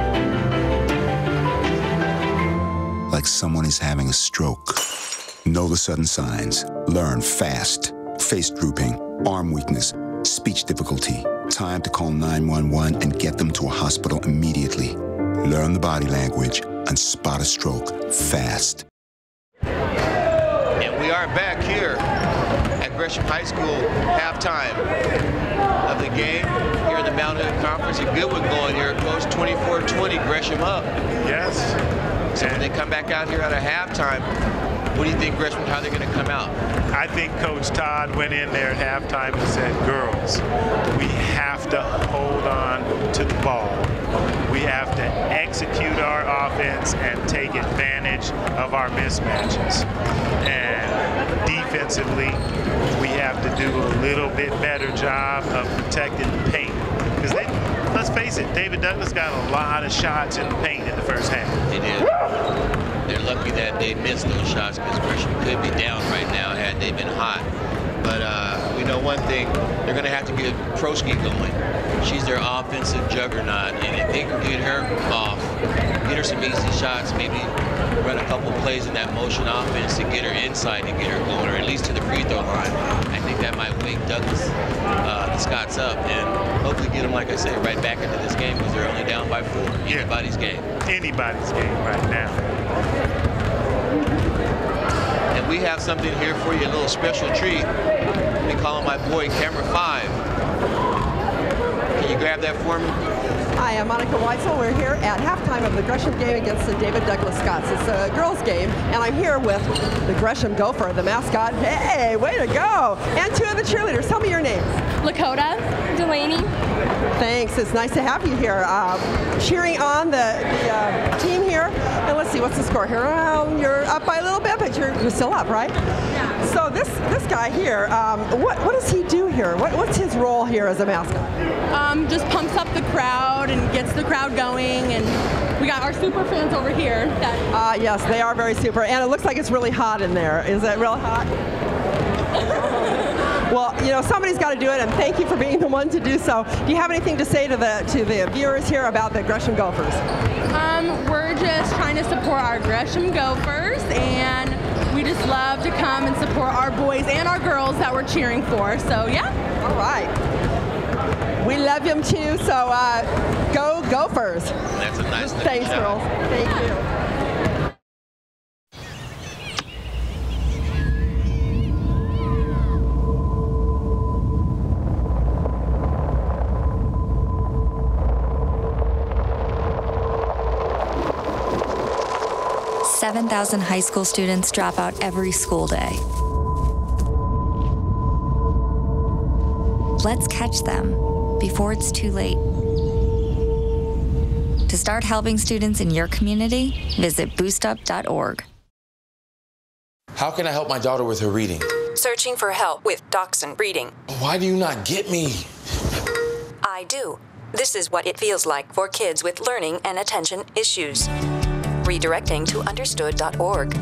Like someone is having a stroke. Know the sudden signs. Learn fast. Face drooping, arm weakness, speech difficulty. Time to call 911 and get them to a hospital immediately. Learn the body language and spot a stroke fast. And we are back here at Gresham High School, halftime of the game here in the Mount Hood Conference. A good one going here, Coach. 24-20, Gresham up. Yes. So when they come back out here at a halftime, what do you think, Gresham, how they're going to come out? I think Coach Todd went in there at halftime and said, girls, we have to hold on to the ball. We have to execute our offense and take advantage of our mismatches. And defensively, we have to do a little bit better job of protecting the paint. Because let's face it, David Douglas got a lot of shots in the paint in the first half. They did. They're lucky that they missed those shots, because Gresham could be down right now had they been hot. But we know one thing, they're going to have to get Prosky going. She's their offensive juggernaut, and if they can get her off, get her some easy shots, maybe run a couple plays in that motion offense to get her inside to get her going, or at least to the free throw line, I think that might wake Douglas, the Scots up, and hopefully get them, like I said, right back into this game, because they're only down by 4. Anybody's game. Anybody's game right now. And we have something here for you, a little special treat. Let me call on my boy, camera 5. Can you grab that for me? Hi, I'm Monica Weitzel. We're here at halftime of the Gresham game against the David Douglas Scots. It's a girls' game, and I'm here with the Gresham Gopher, the mascot. Hey, way to go! And 2 of the cheerleaders. Tell me your names. Lakota, Delaney. Thanks. It's nice to have you here. Cheering on the team here. And let's see, what's the score here? You're up by a little bit, but you're still up, right? Yeah. So this guy here, what does he do here? What's his role here as a mascot? Just pumps up the crowd and gets the crowd going. And we got our super fans over here. Yes, they are very super. And it looks like it's really hot in there. Is it real hot? Well, you know, somebody's got to do it, and thank you for being the one to do so. Do you have anything to say to the viewers here about the Gresham Gophers? We're just trying to support our Gresham Gophers, and we just love to come and support our boys and our girls that we're cheering for. So, yeah. All right. We love them too, so go Gophers. That's a nice thing. Thanks, girls. Thank you. 7,000 high school students drop out every school day. Let's catch them before it's too late. To start helping students in your community, visit boostup.org. How can I help my daughter with her reading? Searching for help with Dachshund Reading. Why do you not get me? I do. This is what it feels like for kids with learning and attention issues. Redirecting to understood.org.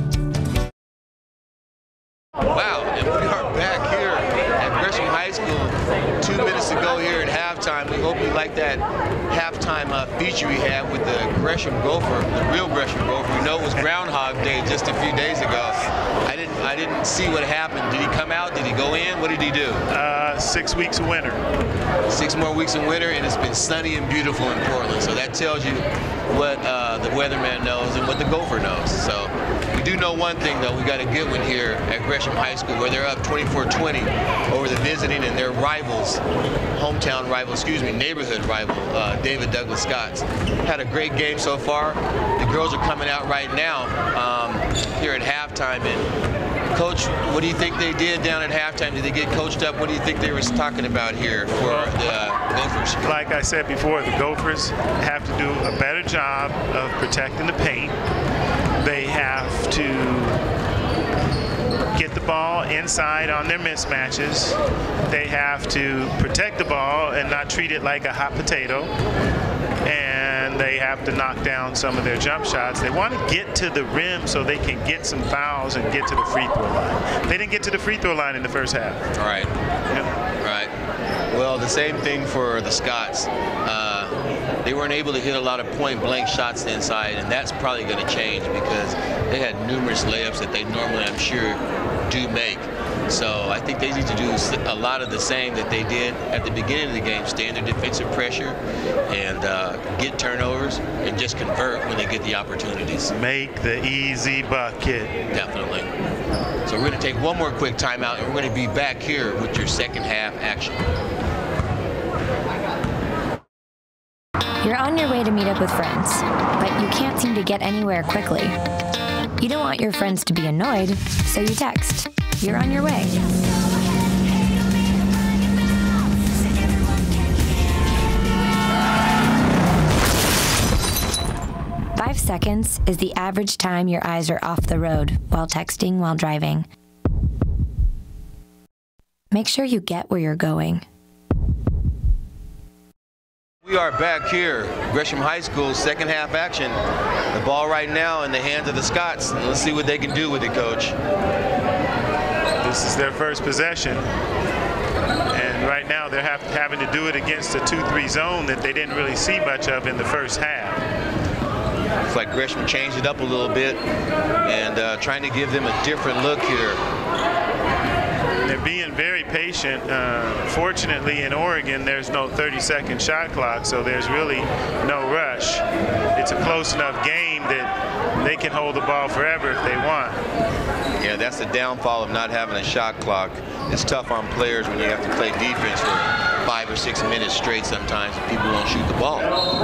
Wow, and we are back here at Gresham High School 2 minutes to go here at halftime. We hope you like that halftime feature we had with the Gresham Gopher, the real Gresham Gopher. We know it was Groundhog Day just a few days ago. I didn't see what happened. Did he come out? Did he go in? What did he do? 6 weeks of winter. 6 more weeks of winter, and it's been sunny and beautiful in Portland. So that tells you what the weatherman knows and what the Gopher knows. So we do know one thing, though. We got a good one here at Gresham High School, where they're up 24-20 over the visiting and their rivals, hometown rival, neighborhood rival, David Douglas Scots. Had a great game so far. The girls are coming out right now here at halftime. And Coach, what do you think they did down at halftime? Did they get coached up? What do you think they were talking about here for the Gophers? Like I said before, the Gophers have to do a better job of protecting the paint. They have to get the ball inside on their mismatches. They have to protect the ball and not treat it like a hot potato. And they have to knock down some of their jump shots. They want to get to the rim so they can get some fouls and get to the free throw line. They didn't get to the free throw line in the first half. All right. Yep. Right. Well, the same thing for the Scots. They weren't able to hit a lot of point-blank shots inside, and that's probably going to change because they had numerous layups that they normally, I'm sure, do make. So I think they need to do a lot of the same that they did at the beginning of the game, stay under defensive pressure and get turnovers and just convert when they get the opportunities. Make the easy bucket. Definitely. So we're going to take one more quick timeout, and we're going to be back here with your second half action. You're on your way to meet up with friends, but you can't seem to get anywhere quickly. You don't want your friends to be annoyed, so you text. You're on your way. Five seconds is the average time your eyes are off the road while texting while driving. Make sure you get where you're going. We are back here, Gresham High School, second half action. The ball right now in the hands of the Scots. Let's see what they can do with it, Coach. This is their first possession. And right now they're having to do it against a 2-3 zone that they didn't really see much of in the first half. Looks like Gresham changed it up a little bit and trying to give them a different look here. They're being very patient. Fortunately, in Oregon, there's no 30-second shot clock, so there's really no rush. It's a close enough game that they can hold the ball forever if they want. Yeah, that's the downfall of not having a shot clock. It's tough on players when you have to play defense for 5 or 6 minutes straight sometimes and people won't shoot the ball.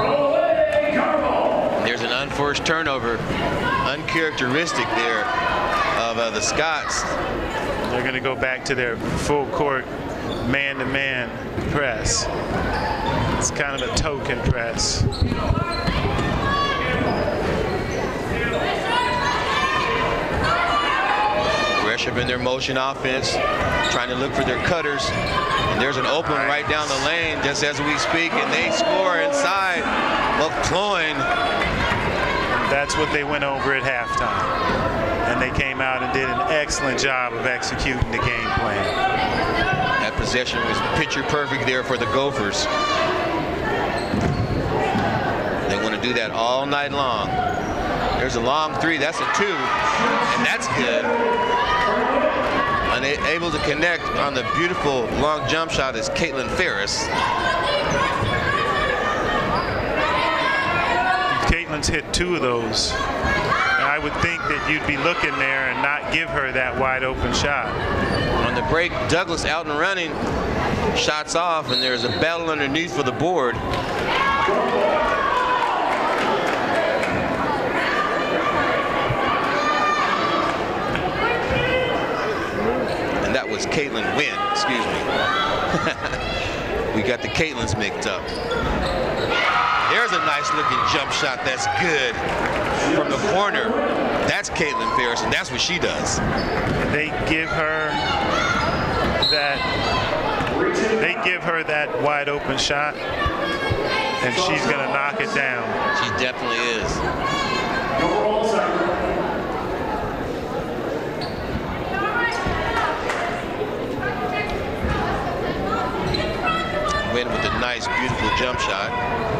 There's an unforced turnover, uncharacteristic there of the Scots. They're going to go back to their full court man-to-man press. It's kind of a token press. Gresham in their motion offense, trying to look for their cutters. And there's an opening right down the lane just as we speak, and they score inside. McCloin. That's what they went over at halftime. And they came out and did an excellent job of executing the game plan. That possession was picture perfect there for the Gophers. They want to do that all night long. There's a long three, that's a 2, and that's good. Unable to connect on the beautiful long jump shot is Caitlin Ferris. Caitlin's hit 2 of those. I would think that you'd be looking there and not give her that wide open shot. On the break, Douglas out and running, shots off, and there's a battle underneath for the board. And that was Caitlin Wynn, excuse me. We got the Caitlins mixed up. There's a nice looking jump shot that's good from the corner. That's Caitlin Ferris, and that's what she does. They give her that wide open shot, and she's gonna knock it down. She definitely is. Win with a nice, beautiful jump shot.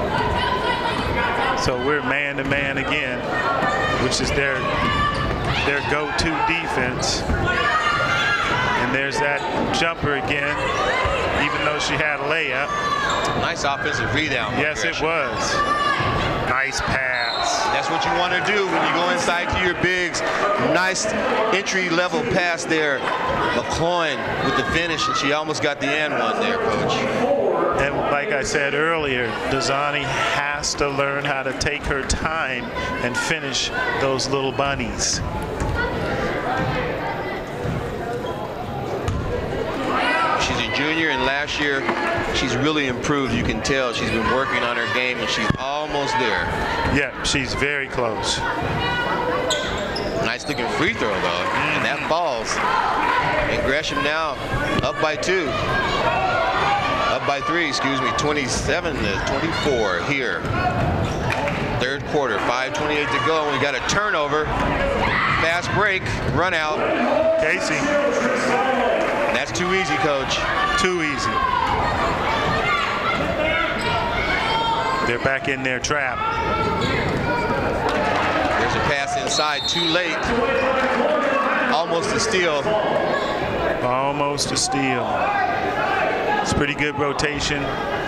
So we're man-to-man again, which is their go-to defense. And there's that jumper again, even though she had a layup. Nice offensive rebound. Yes, it was. Nice pass. That's what you want to do when you go inside to your bigs. Nice entry-level pass there. McCloin with the finish, and she almost got the and one there, Coach. And like I said earlier, Dazani has to learn how to take her time and finish those little bunnies. She's a junior, and last year she's really improved. You can tell she's been working on her game, and she's almost there. Yeah, she's very close. Nice looking free throw, though, and that falls. And Gresham now up by 2. Up by 3, excuse me, 27 to 24 here. Third quarter, 5:28 to go, and we got a turnover. Fast break, run out. Casey. That's too easy, Coach. Too easy. They're back in their trap. There's a pass inside, too late. Almost a steal. Almost a steal. It's pretty good rotation.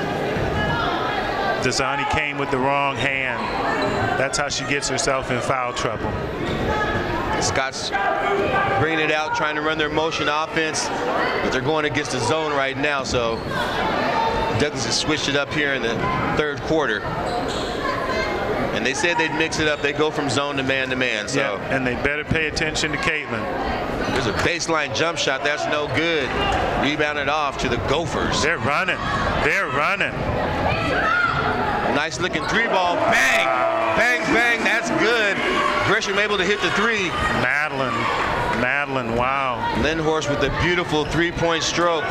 Dazani came with the wrong hand. That's how she gets herself in foul trouble. Scott's bringing it out, trying to run their motion offense, but they're going against the zone right now, so Douglas has switched it up here in the third quarter. And they said they'd mix it up. They go from zone to man, so. Yeah, and they better pay attention to Caitlin. There's a baseline jump shot. That's no good. Rebounded off to the Gophers. They're running. They're running. Nice looking 3-ball. Bang! Bang, bang. That's good. Gresham able to hit the 3. Madeline, wow. Lindhorst with a beautiful 3-point stroke.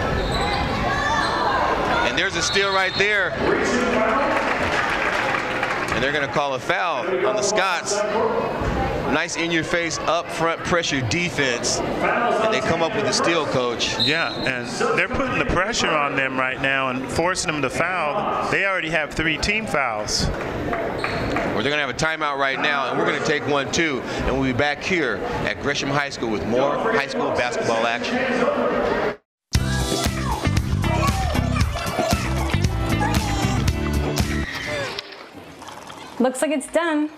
And there's a steal right there. And they're going to call a foul on the Scots. Nice in-your-face, up-front pressure defense. And they come up with a steal, Coach. Yeah, and they're putting the pressure on them right now and forcing them to foul. They already have 3 team fouls. Well, they're going to have a timeout right now, and we're going to take one, too. And we'll be back here at Gresham High School with more high school basketball action. Looks like it's done.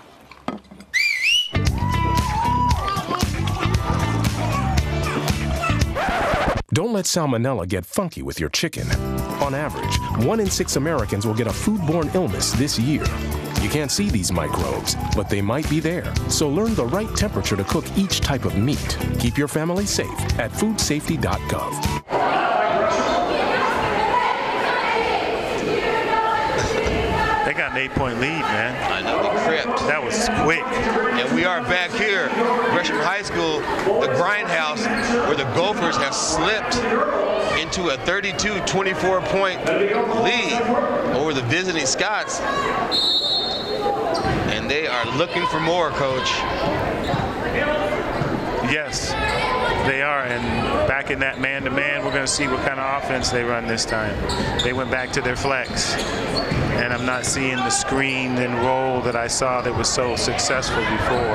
Don't let salmonella get funky with your chicken. On average, 1 in 6 Americans will get a foodborne illness this year. You can't see these microbes, but they might be there. So learn the right temperature to cook each type of meat. Keep your family safe at foodsafety.gov. got an 8-point lead, man. I know, they crept. That was quick. And we are back here, Gresham High School, the grindhouse, where the Gophers have slipped into a 32-24-point lead over the visiting Scots. And they are looking for more, Coach. Yes, they are. And back in that man-to-man, we're going to see what kind of offense they run this time. They went back to their flex. And I'm not seeing the screen and roll that I saw that was so successful before.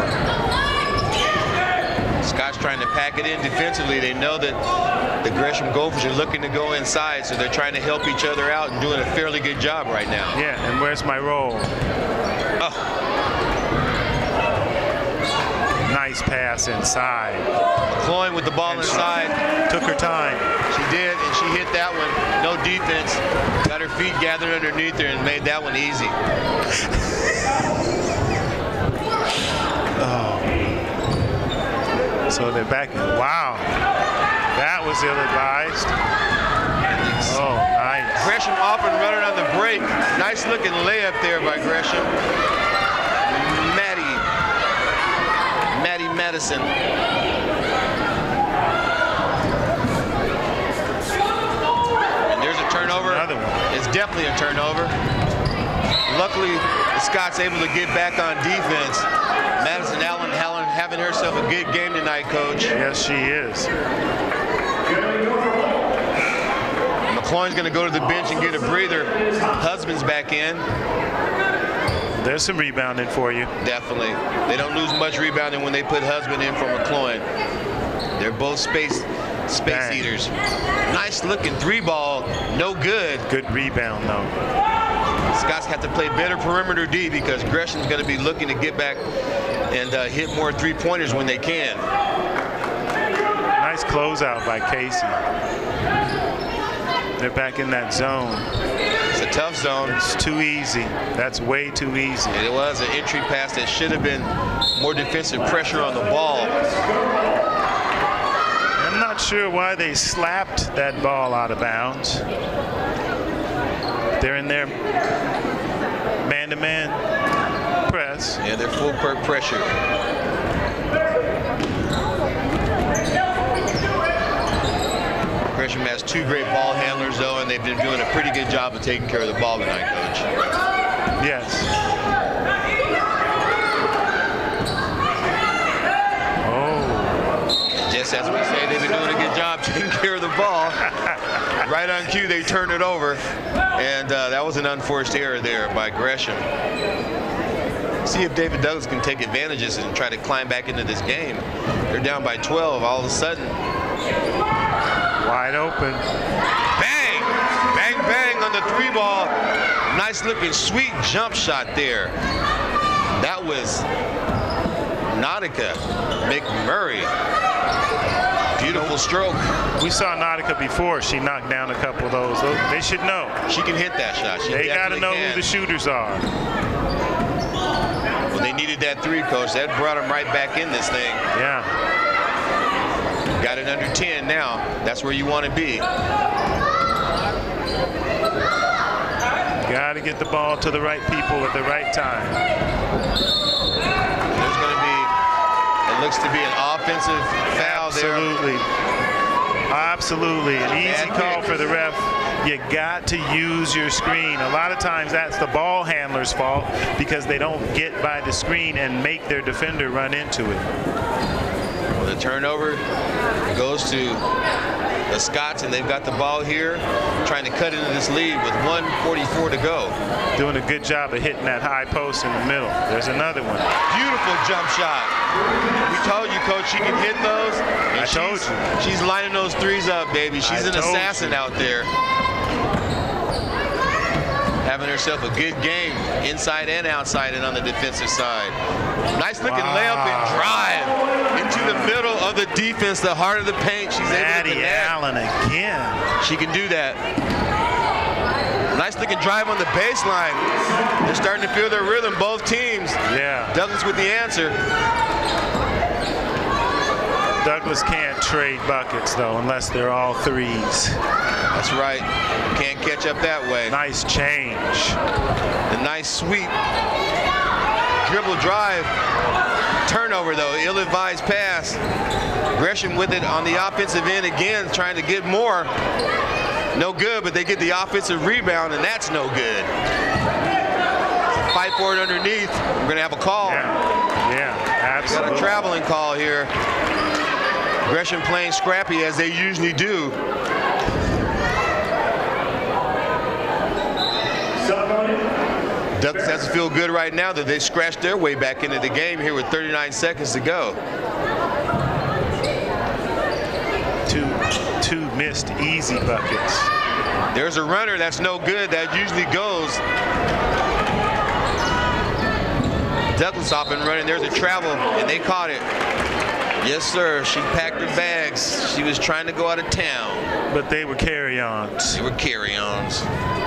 Scott's trying to pack it in defensively. They know that the Gresham Gophers are looking to go inside, so they're trying to help each other out and doing a fairly good job right now. Yeah, and where's my roll? Oh. Nice pass inside. McCloin with the ball inside. Took her time. She did, and she hit that one. No defense. Got her feet gathered underneath her and made that one easy. Oh. So they're back. Wow. That was ill-advised. Oh, nice. Gresham off and running on the break. Nice looking layup there by Gresham. Maddie Madison. And there's a turnover. Another one. It's definitely a turnover. Luckily, the Scots able to get back on defense. Madison Allen having herself a good game tonight, Coach. Yes, she is. McCloin's going to go to the bench and get a breather. Husband's back in. There's some rebounding for you. Definitely. They don't lose much rebounding when they put Husband in for McCloin. They're both space eaters. Nice looking 3-ball, no good. Good rebound though. Scots have to play better perimeter D because Gresham's going to be looking to get back and hit more 3-pointers when they can. Nice closeout by Casey. They're back in that zone. It's a tough zone. It's too easy. That's way too easy. It was an entry pass that should have been more defensive pressure on the ball. I'm not sure why they slapped that ball out of bounds. They're in their man-to-man press. Yeah, they're full court pressure. Gresham has 2 great ball handlers, though, and they've been doing a pretty good job of taking care of the ball tonight, Coach. Yes. Oh. Just as we say, they've been doing a good job taking care of the ball. Right on cue, they turned it over, and that was an unforced error there by Gresham. See if David Douglas can take advantages and try to climb back into this game. They're down by 12 all of a sudden. Wide open. Bang! Bang, bang on the 3-ball. Nice looking sweet jump shot there. That was Nautica McMurray. Beautiful stroke. We saw Nautica before. She knocked down a couple of those. They should know. She can hit that shot. They got to know who the shooters are. Well, they needed that 3, Coach. That brought them right back in this thing. Yeah. Got it under 10 now. That's where you want to be. Got to get the ball to the right people at the right time. There's going to be, it looks to be an offensive foul there. Absolutely. An easy call for the ref. You got to use your screen. A lot of times that's the ball handler's fault because they don't get by the screen and make their defender run into it. Well, the turnover goes to the Scots, and they've got the ball here, trying to cut into this lead with 1:44 to go. Doing a good job of hitting that high post in the middle. There's another one. Beautiful jump shot. We told you, Coach, she can hit those. And I told you. She's lining those 3s up, baby. She's an assassin out there. Having herself a good game inside and outside and on the defensive side. Nice looking layup and drive into the middle of the defense, the heart of the paint. She's able to connect. Allen again. She can do that. Nice looking drive on the baseline. They're starting to feel their rhythm, both teams. Yeah. Douglas with the answer. Douglas can't trade buckets, though, unless they're all threes. That's right. Can't catch up that way. Nice change. The nice sweep. Dribble drive. Turnover, though. Ill-advised pass. Gresham with it on the offensive end again, trying to get more. No good, but they get the offensive rebound, and that's no good. Fight for it underneath. We're going to have a call. Yeah, absolutely. We got a traveling call here. Gresham playing scrappy as they usually do. Douglas has to feel good right now that they scratched their way back into the game here with 39 seconds to go. Two missed easy buckets. There's a runner that's no good. That usually goes. Douglas off and running. There's a travel, and they caught it. Yes, sir. She packed her bags. She was trying to go out of town. But they were carry-ons. They were carry-ons.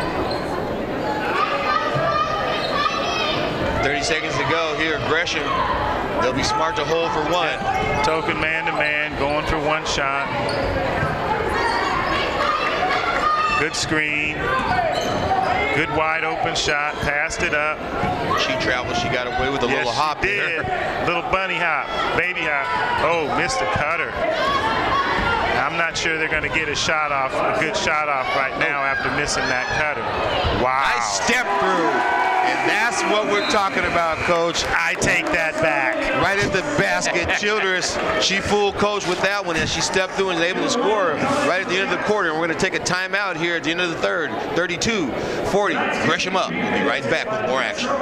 30 seconds to go here. Gresham, they'll be smart to hold for one. Token man-to-man, going for one shot. Good screen. Good wide open shot. Passed it up. She traveled. She got away with a little hop there. Little bunny hop. Baby hop. Oh, missed a cutter. I'm not sure they're going to get a shot off, a good shot off right now after missing that cutter. Wow. Nice step through. And that's what we're talking about, Coach. I take that back. Right at the basket. Childress, she fooled Coach with that one as she stepped through and was able to score right at the end of the quarter. And we're going to take a timeout here at the end of the third. 32-40. Gresham up. We'll be right back with more action.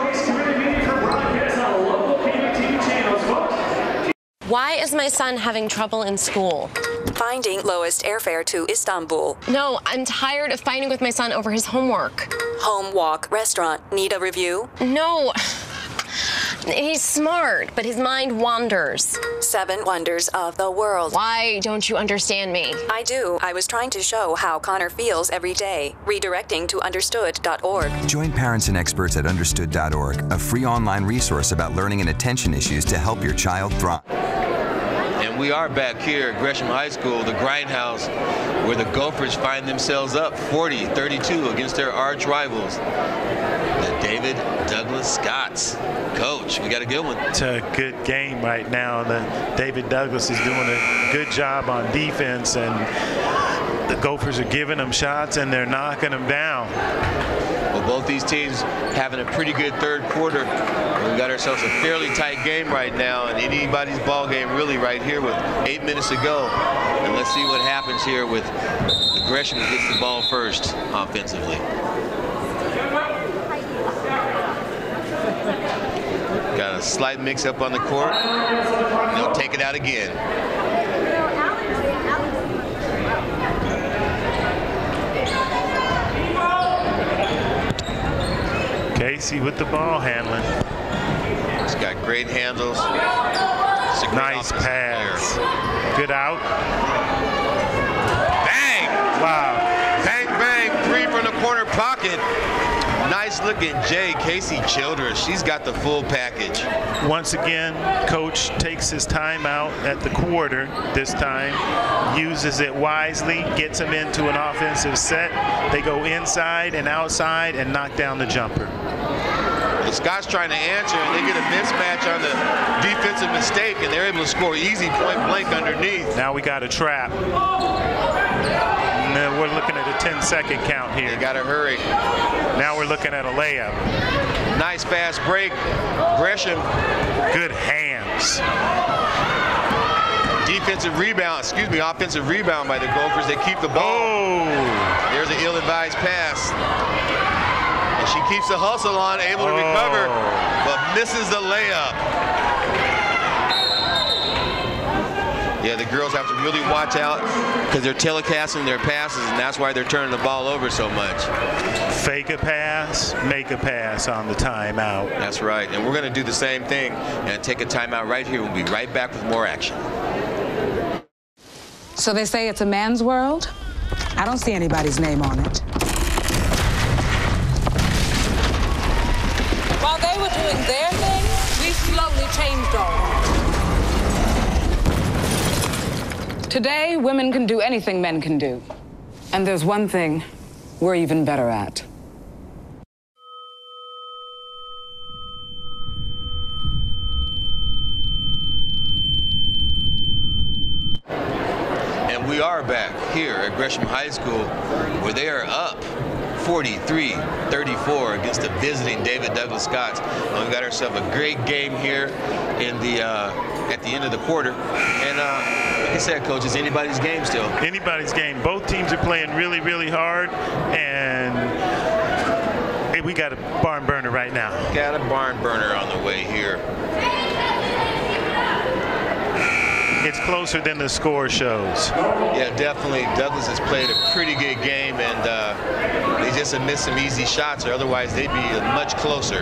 Why is my son having trouble in school? Finding lowest airfare to Istanbul. No, I'm tired of fighting with my son over his homework. Home Walk Restaurant. Need a review? No. He's smart, but his mind wanders. 7 Wonders of the World. Why don't you understand me? I do. I was trying to show how Connor feels every day. Redirecting to understood.org. Join parents and experts at understood.org, a free online resource about learning and attention issues to help your child thrive. And we are back here at Gresham High School, the Grindhouse, where the Gophers find themselves up 40-32 against their arch rivals, the David Douglas Scots. Coach, we got a good one. It's a good game right now. David Douglas is doing a good job on defense, and the Gophers are giving them shots, and they're knocking them down. Well, both these teams having a pretty good third quarter. We've got ourselves a fairly tight game right now, and anybody's ball game really right here with 8 minutes to go. And let's see what happens here with the Gresham who gets the ball first offensively. Got a slight mix-up on the court. They'll take it out again. Casey with the ball handling. He's got great handles. Nice pass. Good out. Bang! Wow. Bang, bang. 3 from the corner pocket. Nice looking Jay Casey Childress. She's got the full package. Once again, Coach takes his time out at the quarter this time, uses it wisely, gets him into an offensive set. They go inside and outside and knock down the jumper. The Scots trying to answer, and they get a mismatch on the defensive mistake, and they're able to score easy point blank underneath. Now we got a trap. And then we're looking at a 10-second count here. They got to hurry. Now we're looking at a layup. Nice fast break. Gresham. Good hands. Defensive rebound, offensive rebound by the Gophers. They keep the ball. Oh. There's an ill-advised pass. And she keeps the hustle on, able to recover, but misses the layup. Yeah, the girls have to really watch out because they're telecasting their passes, and that's why they're turning the ball over so much. Fake a pass, make a pass on the timeout. That's right, and we're going to do the same thing and take a timeout right here. We'll be right back with more action. So they say it's a man's world? I don't see anybody's name on it. While they were doing their thing, we slowly changed ours. Today, women can do anything men can do. And there's one thing we're even better at. And we are back here at Gresham High School, where they are up 43-34 against the visiting David Douglas Scots. And we got ourselves a great game here in the at the end of the quarter. And like I said, Coach, it's anybody's game still. Anybody's game. Both teams are playing really, really hard, and hey, we got a barn burner right now. Got a barn burner on the way here. It's closer than the score shows. Yeah, definitely. Douglas has played a pretty good game, and they just have missed some easy shots, or otherwise they'd be much closer.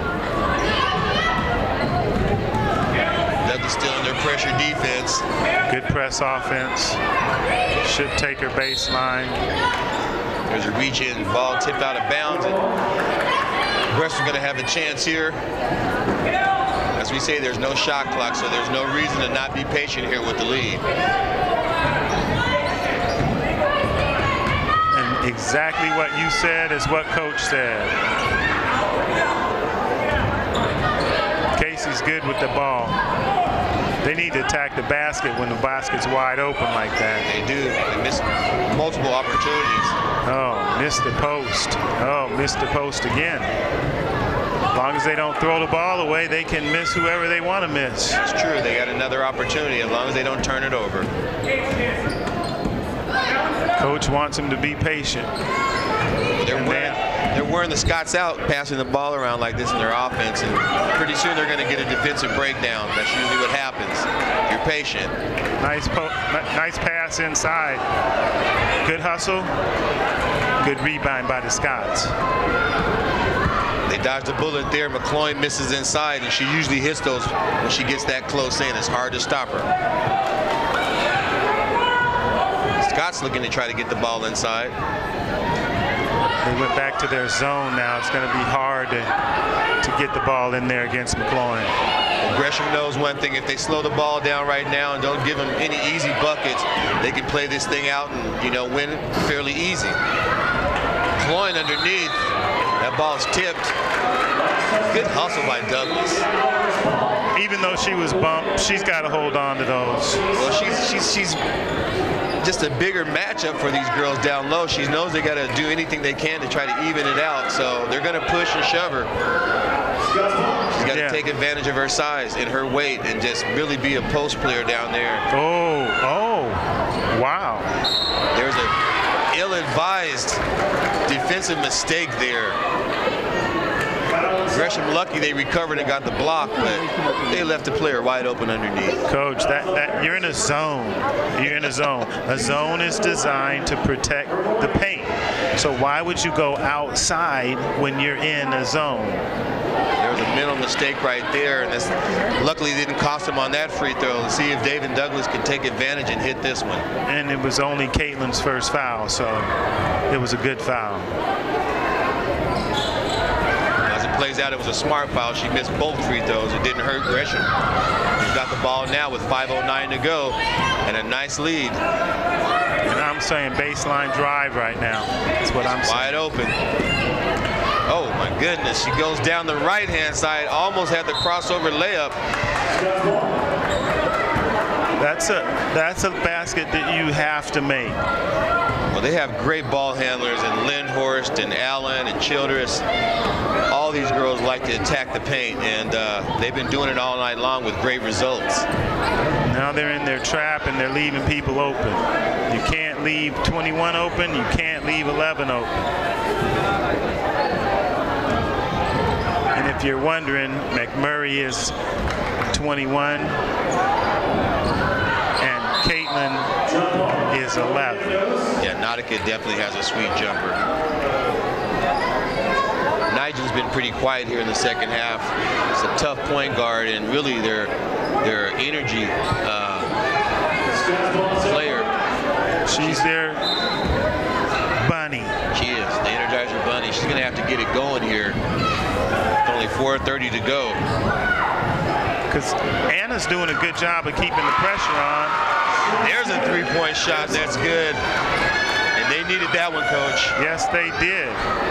Douglas still in their pressure defense. Good press offense. Should take her baseline. There's a reach in, ball tipped out of bounds, and Gresham going to have a chance here. As we say, there's no shot clock, so there's no reason to not be patient here with the lead. And exactly what you said is what Coach said. Casey's good with the ball. They need to attack the basket when the basket's wide open like that. They do. They miss multiple opportunities. Oh, missed the post. Oh, missed the post again. As long as they don't throw the ball away, they can miss whoever they want to miss. It's true. They got another opportunity as long as they don't turn it over. Coach wants them to be patient. They're wearing the Scots out, passing the ball around like this in their offense, and pretty soon they're going to get a defensive breakdown. That's usually what happens. You're patient. Nice pass inside. Good hustle. Good rebound by the Scots. They dodged a bullet there. McCloy misses inside, and she usually hits those when she gets that close in. It's hard to stop her. Scott's looking to try to get the ball inside. They went back to their zone now. It's going to be hard to get the ball in there against McCloy. Gresham knows one thing. If they slow the ball down right now and don't give them any easy buckets, they can play this thing out and, you know, win fairly easy. McCloy underneath. That ball's tipped. Good hustle by Douglas. Even though she was bumped, she's got to hold on to those. Well, she's just a bigger matchup for these girls down low. She knows they got to do anything they can to try to even it out. So they're going to push and shove her. She's got to take advantage of her size and her weight and just really be a post player down there. Oh, wow. There's a ill-advised defensive mistake there. Gresham lucky they recovered and got the block, but they left the player wide open underneath. Coach, that you're in a zone. You're in a zone. A zone is designed to protect the paint. So why would you go outside when you're in a zone? There was a mental mistake right there, and this luckily didn't cost him on that free throw. Let's see if David Douglas can take advantage and hit this one. And it was only Caitlin's first foul, so it was a good foul. As it plays out, it was a smart foul. She missed both free throws. It didn't hurt Gresham. He's got the ball now with 5:09 to go and a nice lead. And I'm saying baseline drive right now. That's what I'm saying. Wide open. Oh my goodness, she goes down the right-hand side, almost had the crossover layup. That's a basket that you have to make. Well, they have great ball handlers in Lindhorst and Allen and Childress. All these girls like to attack the paint, and they've been doing it all night long with great results. Now they're in their trap and they're leaving people open. You can't leave 21 open, you can't leave 11 open. And if you're wondering, McMurray is 21 and Caitlin is 11. Yeah, Nautica definitely has a sweet jumper. Nigel's been pretty quiet here in the second half. It's a tough point guard, and really their energy player. She's their bunny. She is, the Energizer Bunny. She's going to have to get it going here. With only 4:30 to go. Because Anna's doing a good job of keeping the pressure on. There's a three-point shot. That's good. And they needed that one, Coach. Yes, they did.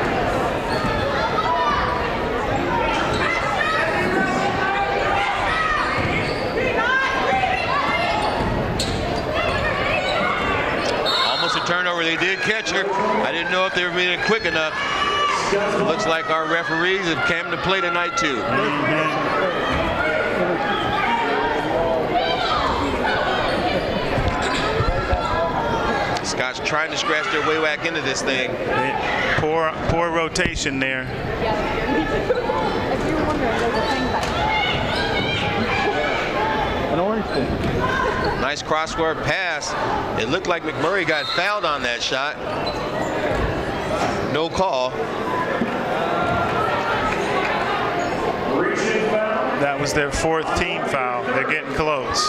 Almost a turnover. They did catch her. I didn't know if they were being quick enough. Looks like our referees have come to play tonight, too. Scott's trying to scratch their way back into this thing. Poor rotation there. An orange thing. Nice cross-court pass. It looked like McMurray got fouled on that shot. No call. That was their 4th team foul. They're getting close.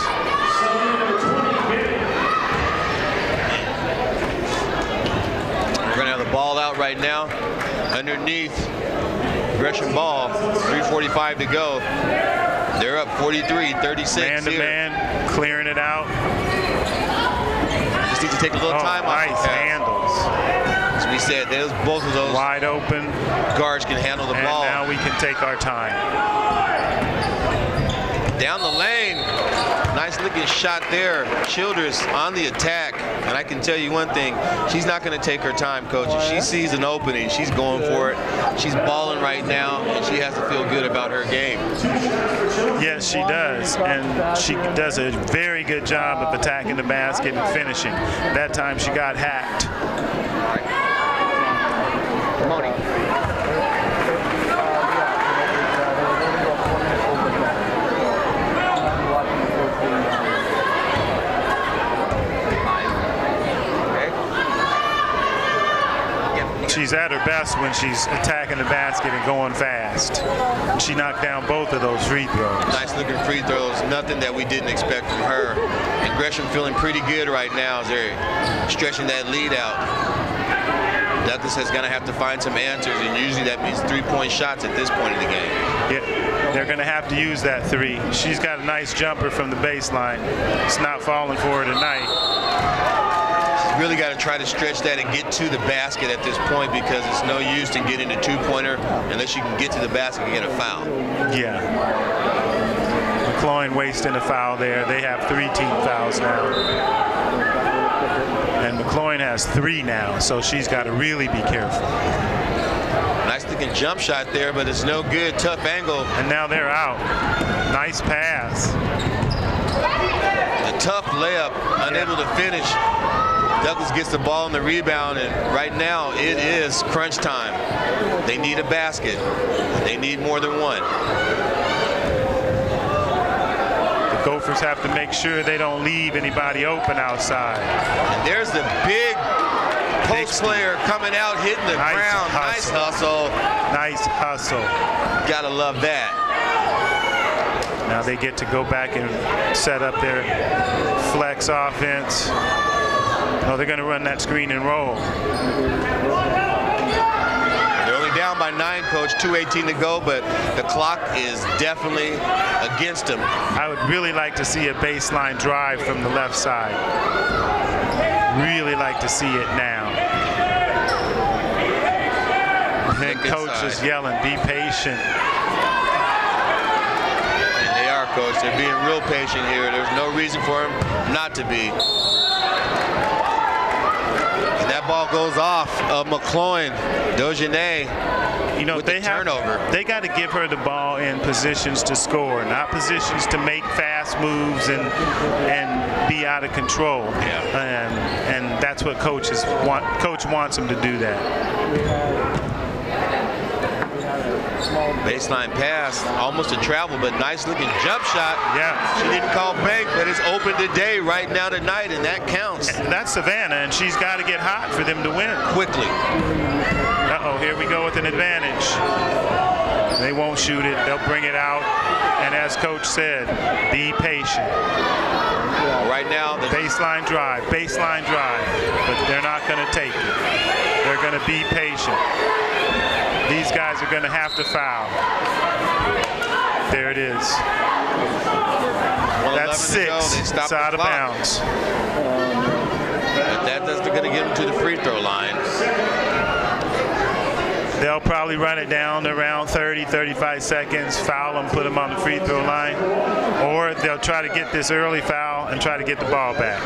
We're going to have the ball out right now. Underneath Gresham ball. 3:45 to go. They're up 43-36. Man-to-man, clearing it out. Just need to take a little time off. Nice handles. As we said, both of those wide open guards can handle the ball. And now we can take our time. Down the lane. Nice looking shot there. Childress on the attack. And I can tell you one thing, she's not going to take her time, Coach. If she sees an opening, she's going for it. She's balling right now, and she has to feel good about her game. Yes, she does. And she does a very good job of attacking the basket and finishing. That time she got hacked. She's at her best when she's attacking the basket and going fast. And she knocked down both of those free throws. Nice looking free throws. Nothing that we didn't expect from her. And Gresham feeling pretty good right now as they're stretching that lead out. Douglas is going to have to find some answers, and usually that means three-point shots at this point in the game. Yeah, they're going to have to use that three. She's got a nice jumper from the baseline. It's not falling for her tonight. Really got to try to stretch that and get to the basket at this point, because it's no use in getting a two-pointer unless you can get to the basket and get a foul. Yeah. McCloin wasting a foul there. They have 3 team fouls now. And McCloin has 3 now, so she's got to really be careful. Nice looking jump shot there, but it's no good. Tough angle. And now they're out. Nice pass. The tough layup, unable to finish. Douglas gets the ball and the rebound, and right now it is crunch time. They need a basket. They need more than one. The Gophers have to make sure they don't leave anybody open outside. And there's the big post player coming out, hitting the ground. Nice hustle. Nice hustle. Gotta love that. Now they get to go back and set up their flex offense. No, they're going to run that screen and roll. They're only down by 9, Coach. 2:18 to go, but the clock is definitely against them. I would really like to see a baseline drive from the left side. Really like to see it now. And coach is yelling, be patient. And they are, Coach. They're being real patient here. There's no reason for them not to be. That ball goes off of McCloin. Dojane, you know, they got to give her the ball in positions to score, not positions to make fast moves and be out of control. Yeah. And that's what coach wants them to do that. Baseline pass, almost a travel, but nice looking jump shot. Yeah. She didn't call bank, but it's open today, right now tonight, and that counts. And that's Savannah, and she's got to get hot for them to win. Quickly. Uh-oh, here we go with an advantage. They won't shoot it, they'll bring it out, and as coach said, be patient. Right now, the baseline drive, but they're not going to take it. They're going to be patient. These guys are going to have to foul. There it is. That's 6. It's out of bounds. But that's going to get him to the free throw line. They'll probably run it down to around 30, 35 seconds, foul him, put him on the free throw line. Or they'll try to get this early foul and try to get the ball back.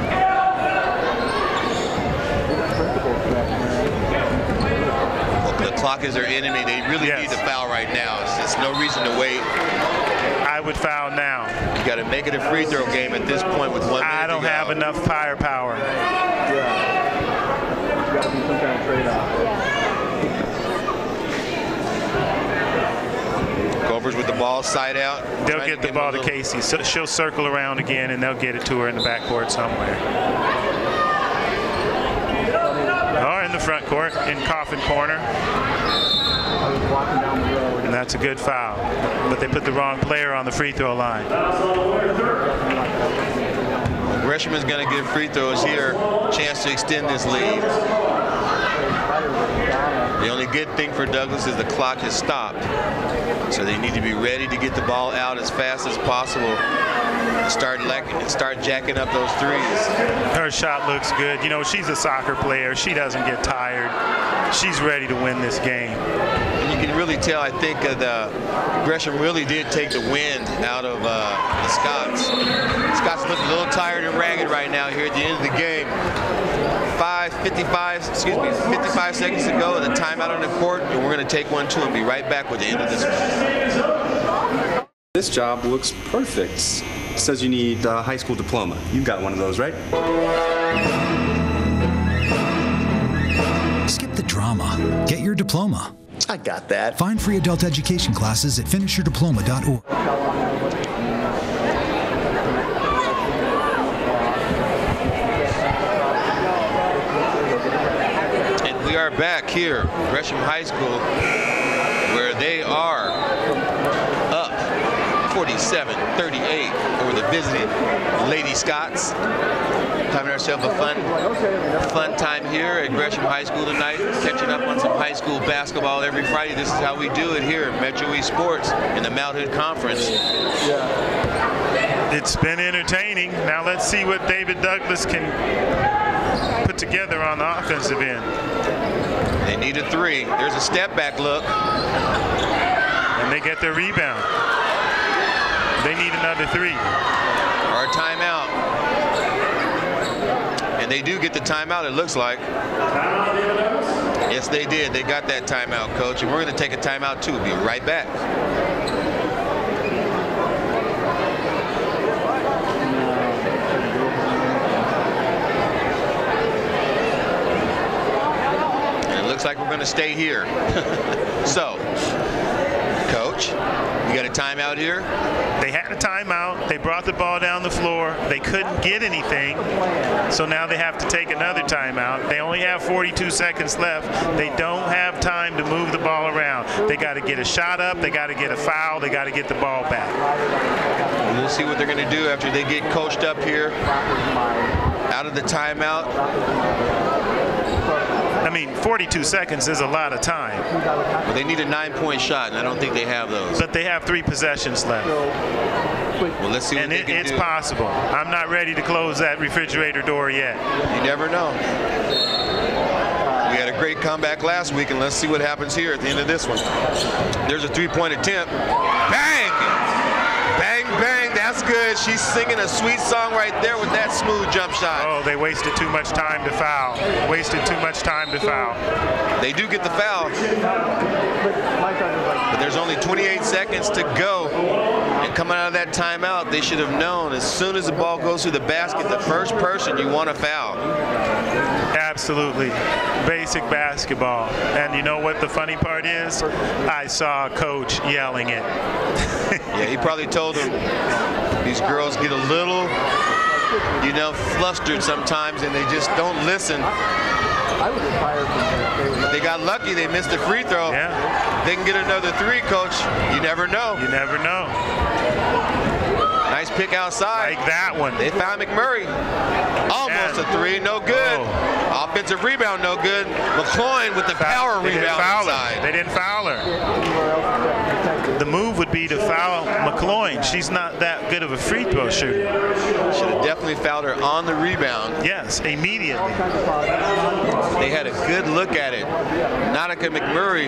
The clock is their enemy. They really need the foul right now. There's no reason to wait. I would foul now. You got to make it a free throw game at this point with 1 minute I don't have enough firepower. Yeah. There's got to be some kind of trade-off. Gophers with the ball side out. They'll get the ball to Casey. So she'll circle around again, and they'll get it to her in the backcourt somewhere. Or in the front court, in Coffin corner. And that's a good foul. But they put the wrong player on the free throw line. Gresham is going to give free throws here. Chance to extend this lead. The only good thing for Douglas is the clock has stopped. So they need to be ready to get the ball out as fast as possible. Start jacking up those threes. Her shot looks good. You know, she's a soccer player. She doesn't get tired. She's ready to win this game. And you can really tell, I think, Gresham really did take the wind out of the Scots. Scots look a little tired and ragged right now here at the end of the game. 55 seconds to go, and a timeout on the court, and we're going to take one, too, and be right back with the end of this one. This job looks perfect. It says you need a high school diploma. You got one of those, right? Skip the drama. Get your diploma. I got that. Find free adult education classes at finishyourdiploma.org. And we are back here, Gresham High School, where they are up 47-38 over the visiting Lady Scots. Having ourselves a fun time here at Gresham High School tonight, catching up on some high school basketball every Friday. This is how we do it here at Metro East Sports in the Mount Hood Conference. It's been entertaining. Now let's see what David Douglas can put together on the offensive end. They need a 3. There's a step back look. And they get their rebound. They need another 3. Or a timeout. And they do get the timeout, it looks like. Yes, they did. They got that timeout, Coach. And we're going to take a timeout, too. Be right back. And it looks like we're going to stay here. So, Coach, you got a timeout here? They had a timeout. They brought the ball down the floor. They couldn't get anything. So now they have to take another timeout. They only have 42 seconds left. They don't have time to move the ball around. They got to get a shot up. They got to get a foul. They got to get the ball back. And we'll see what they're going to do after they get coached up here out of the timeout. I mean, 42 seconds is a lot of time. Well, they need a 9-point shot, and I don't think they have those. But they have 3 possessions left. Well, let's see what they can do. And it's possible. I'm not ready to close that refrigerator door yet. You never know. We had a great comeback last week, and let's see what happens here at the end of this one. There's a 3-point attempt. Bang! Bang, bang. That's good. She's singing a sweet song right there with that smooth jump shot. Oh, they wasted too much time to foul. Wasted too much time to foul. They do get the foul. But there's only 28 seconds to go. And coming out of that timeout, they should have known as soon as the ball goes through the basket, the first person you want to foul. Absolutely. Basic basketball. And you know what the funny part is? I saw a coach yelling it. Yeah, he probably told them these girls get a little, you know, flustered sometimes and they just don't listen. They got lucky. They missed a free throw. Yeah. They can get another 3, Coach. You never know. You never know. Nice pick outside. Like that one. They found McMurray. Almost a 3. No good. Oh. Offensive rebound, no good. McCloyne with the power rebound inside. They didn't foul her. The move would be to foul McCloyne. She's not that good of a free throw shooter. Should have definitely fouled her on the rebound. Yes, immediately. They had a good look at it. Nautica McMurray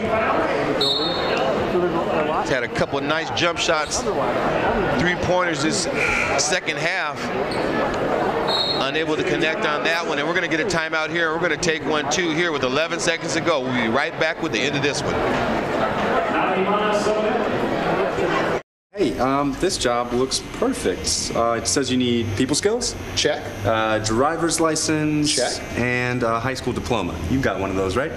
has had a couple of nice jump shots, three-pointers this second half. Unable to connect on that one, and we're going to get a timeout here. We're going to take 1-2 here with 11 seconds to go. We'll be right back with the end of this one. Hey, this job looks perfect. It says you need people skills. Check. Driver's license. Check. And a high school diploma. You've got one of those, right?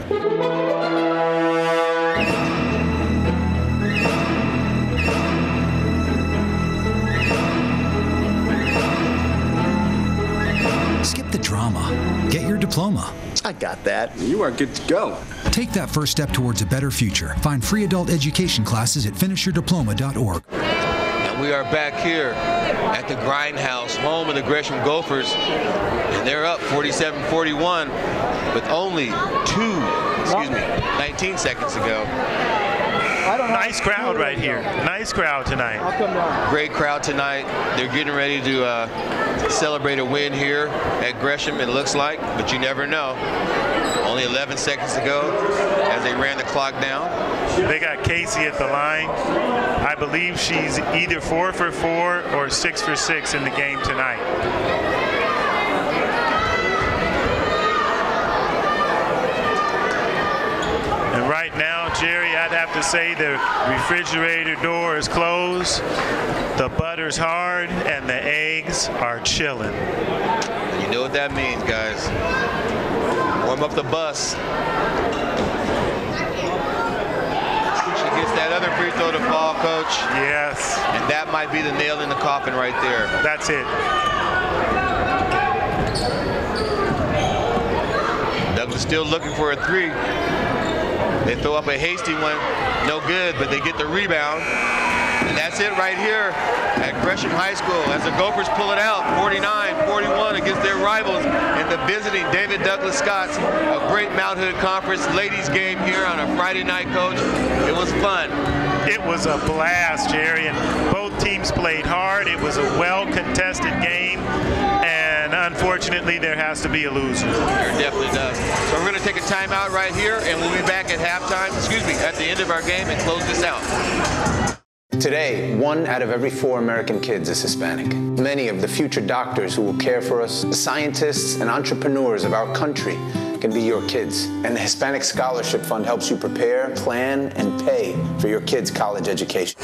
Skip the drama. Get your diploma. I got that. You are good to go. Take that first step towards a better future. Find free adult education classes at finishyourdiploma.org. And we are back here at the Grindhouse, home of the Gresham Gophers. And they're up 47-41 with only 19 seconds to go. Nice crowd right here. Nice crowd tonight. Great crowd tonight. They're getting ready to celebrate a win here at Gresham, it looks like, but you never know. Only 11 seconds to go as they ran the clock down. They got Casey at the line. I believe she's either 4 for 4 or 6 for 6 in the game tonight. And right now, Jerry, I'd have to say the refrigerator door is closed, the butter's hard, and the eggs are chilling. You know what that means, guys. Warm up the bus. She gets that other free throw to fall, Coach. Yes. And that might be the nail in the coffin right there. That's it. Douglas still looking for a three. They throw up a hasty one, no good, but they get the rebound. And that's it right here at Gresham High School as the Gophers pull it out, 49-41 against their rivals and the visiting David Douglas Scots. A great Mount Hood Conference ladies game here on a Friday night, Coach. It was fun. It was a blast, Jerry, and both teams played hard. It was a well-contested game, and unfortunately, there has to be a loser. There definitely does. So we're going to take a timeout right here, and we'll be back at halftime, at the end of our game, and close this out. Today, 1 out of every 4 American kids is Hispanic. Many of the future doctors who will care for us, the scientists and entrepreneurs of our country, can be your kids. And the Hispanic Scholarship Fund helps you prepare, plan, and pay for your kids' college education.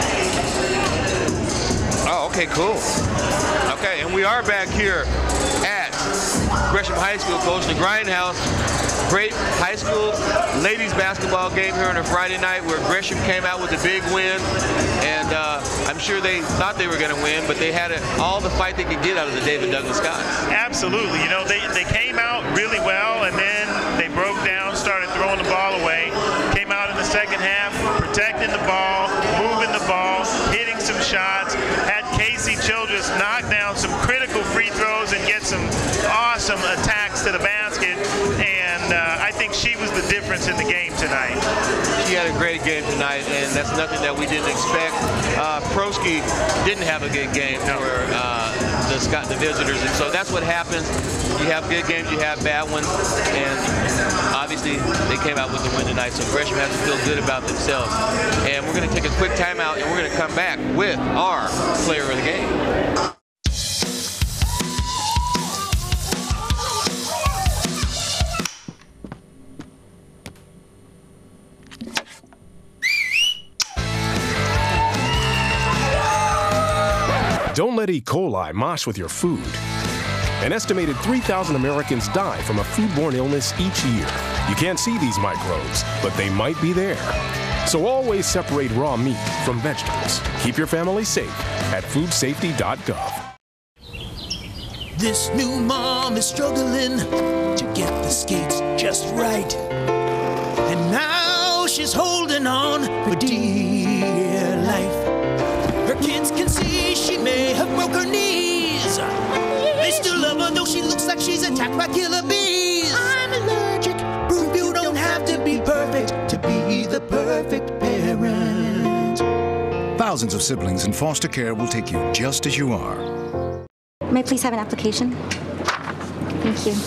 Oh, okay, cool. Okay, and we are back here at Gresham High School, Coach, the Grindhouse. Great high school ladies basketball game here on a Friday night where Gresham came out with a big win. And I'm sure they thought they were going to win, but they had all the fight they could get out of the David Douglas Scots. Absolutely. You know, they came out really well, and then they broke down, started throwing the ball away. Came out in the second half, protecting the ball, moving the ball, hitting some shots. Had Casey Childress knock down some critical free throws and get some awesome attacks to the basket. And I think she was the difference in the game tonight. She had a great game tonight, and that's nothing that we didn't expect. Prosky didn't have a good game for the visitors, and so that's what happens. You have good games, you have bad ones, and obviously they came out with the win tonight, so Gresham has to feel good about themselves. And we're going to take a quick timeout, and we're going to come back with our player of the game. Don't let E. coli mosh with your food. An estimated 3,000 Americans die from a foodborne illness each year. You can't see these microbes, but they might be there. So always separate raw meat from vegetables. Keep your family safe at foodsafety.gov. This new mom is struggling to get the skates just right. And now she's holding on for dear life. Her kids can see she may have broke her knees. They still love her though she looks like she's attacked by killer bees. I'm allergic, proof you don't have to be perfect to be the perfect parent. thousands of siblings in foster care will take you just as you are. May I please have an application? Thank you.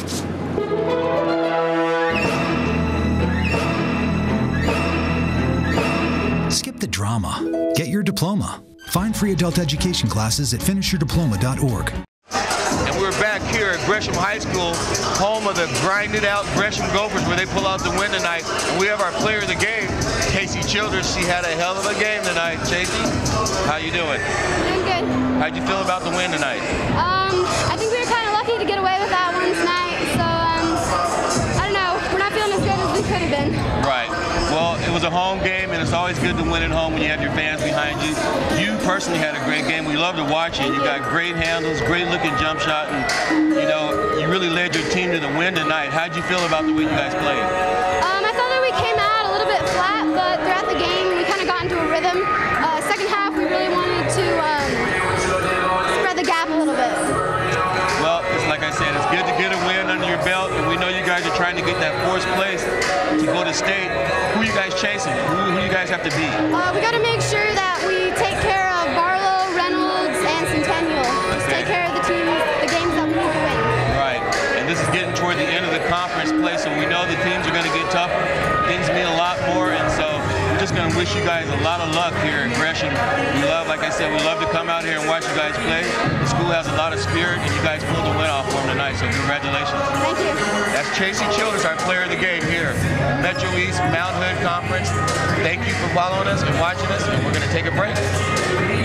Skip the drama. Get your diploma. Find free adult education classes at finishyourdiploma.org. And we're back here at Gresham High School, home of the grinded out Gresham Gophers, where they pull out the win tonight. And we have our player of the game, Casey Childers. She had a hell of a game tonight. Casey, how you doing? Doing good. How'd you feel about the win tonight? I think we were kind of lucky to get away with that one tonight. So, I don't know. We're not feeling as good as we could have been. Right. Well, it was a home game, and it's always good to win at home when you have your fans behind you. You personally had a great game. We love to watch it. You got great handles, great-looking jump shot, and, you know, you really led your team to the win tonight. How'd you feel about the way you guys played? I thought that we came out a little bit flat, but throughout the game, we kind of got into a rhythm. Second half, we really wanted to spread the gap a little bit. Well, it's like I said, it's good to get a win under your belt, and we know you guys are trying to get that fourth place to go to state. Who are you guys chasing? Who do you guys have to beat? We got to make sure that we take care of Barlow, Reynolds, and Centennial. Just take care of the teams, the games that we need to win. Right, and this is getting toward the end of the conference play, so we know the teams are going to get tougher. Things mean a lot more, and so we're just going to wish you guys a lot of luck here at Gresham. We love, like I said, we love to come out here and watch you guys play. The school has a lot of spirit, and you guys pulled the win off for them tonight, so congratulations. Thank you. That's Casey Childers, our player of the game here. Metro East Mount Hood Conference. Thank you for following us and watching us, and we're going to take a break.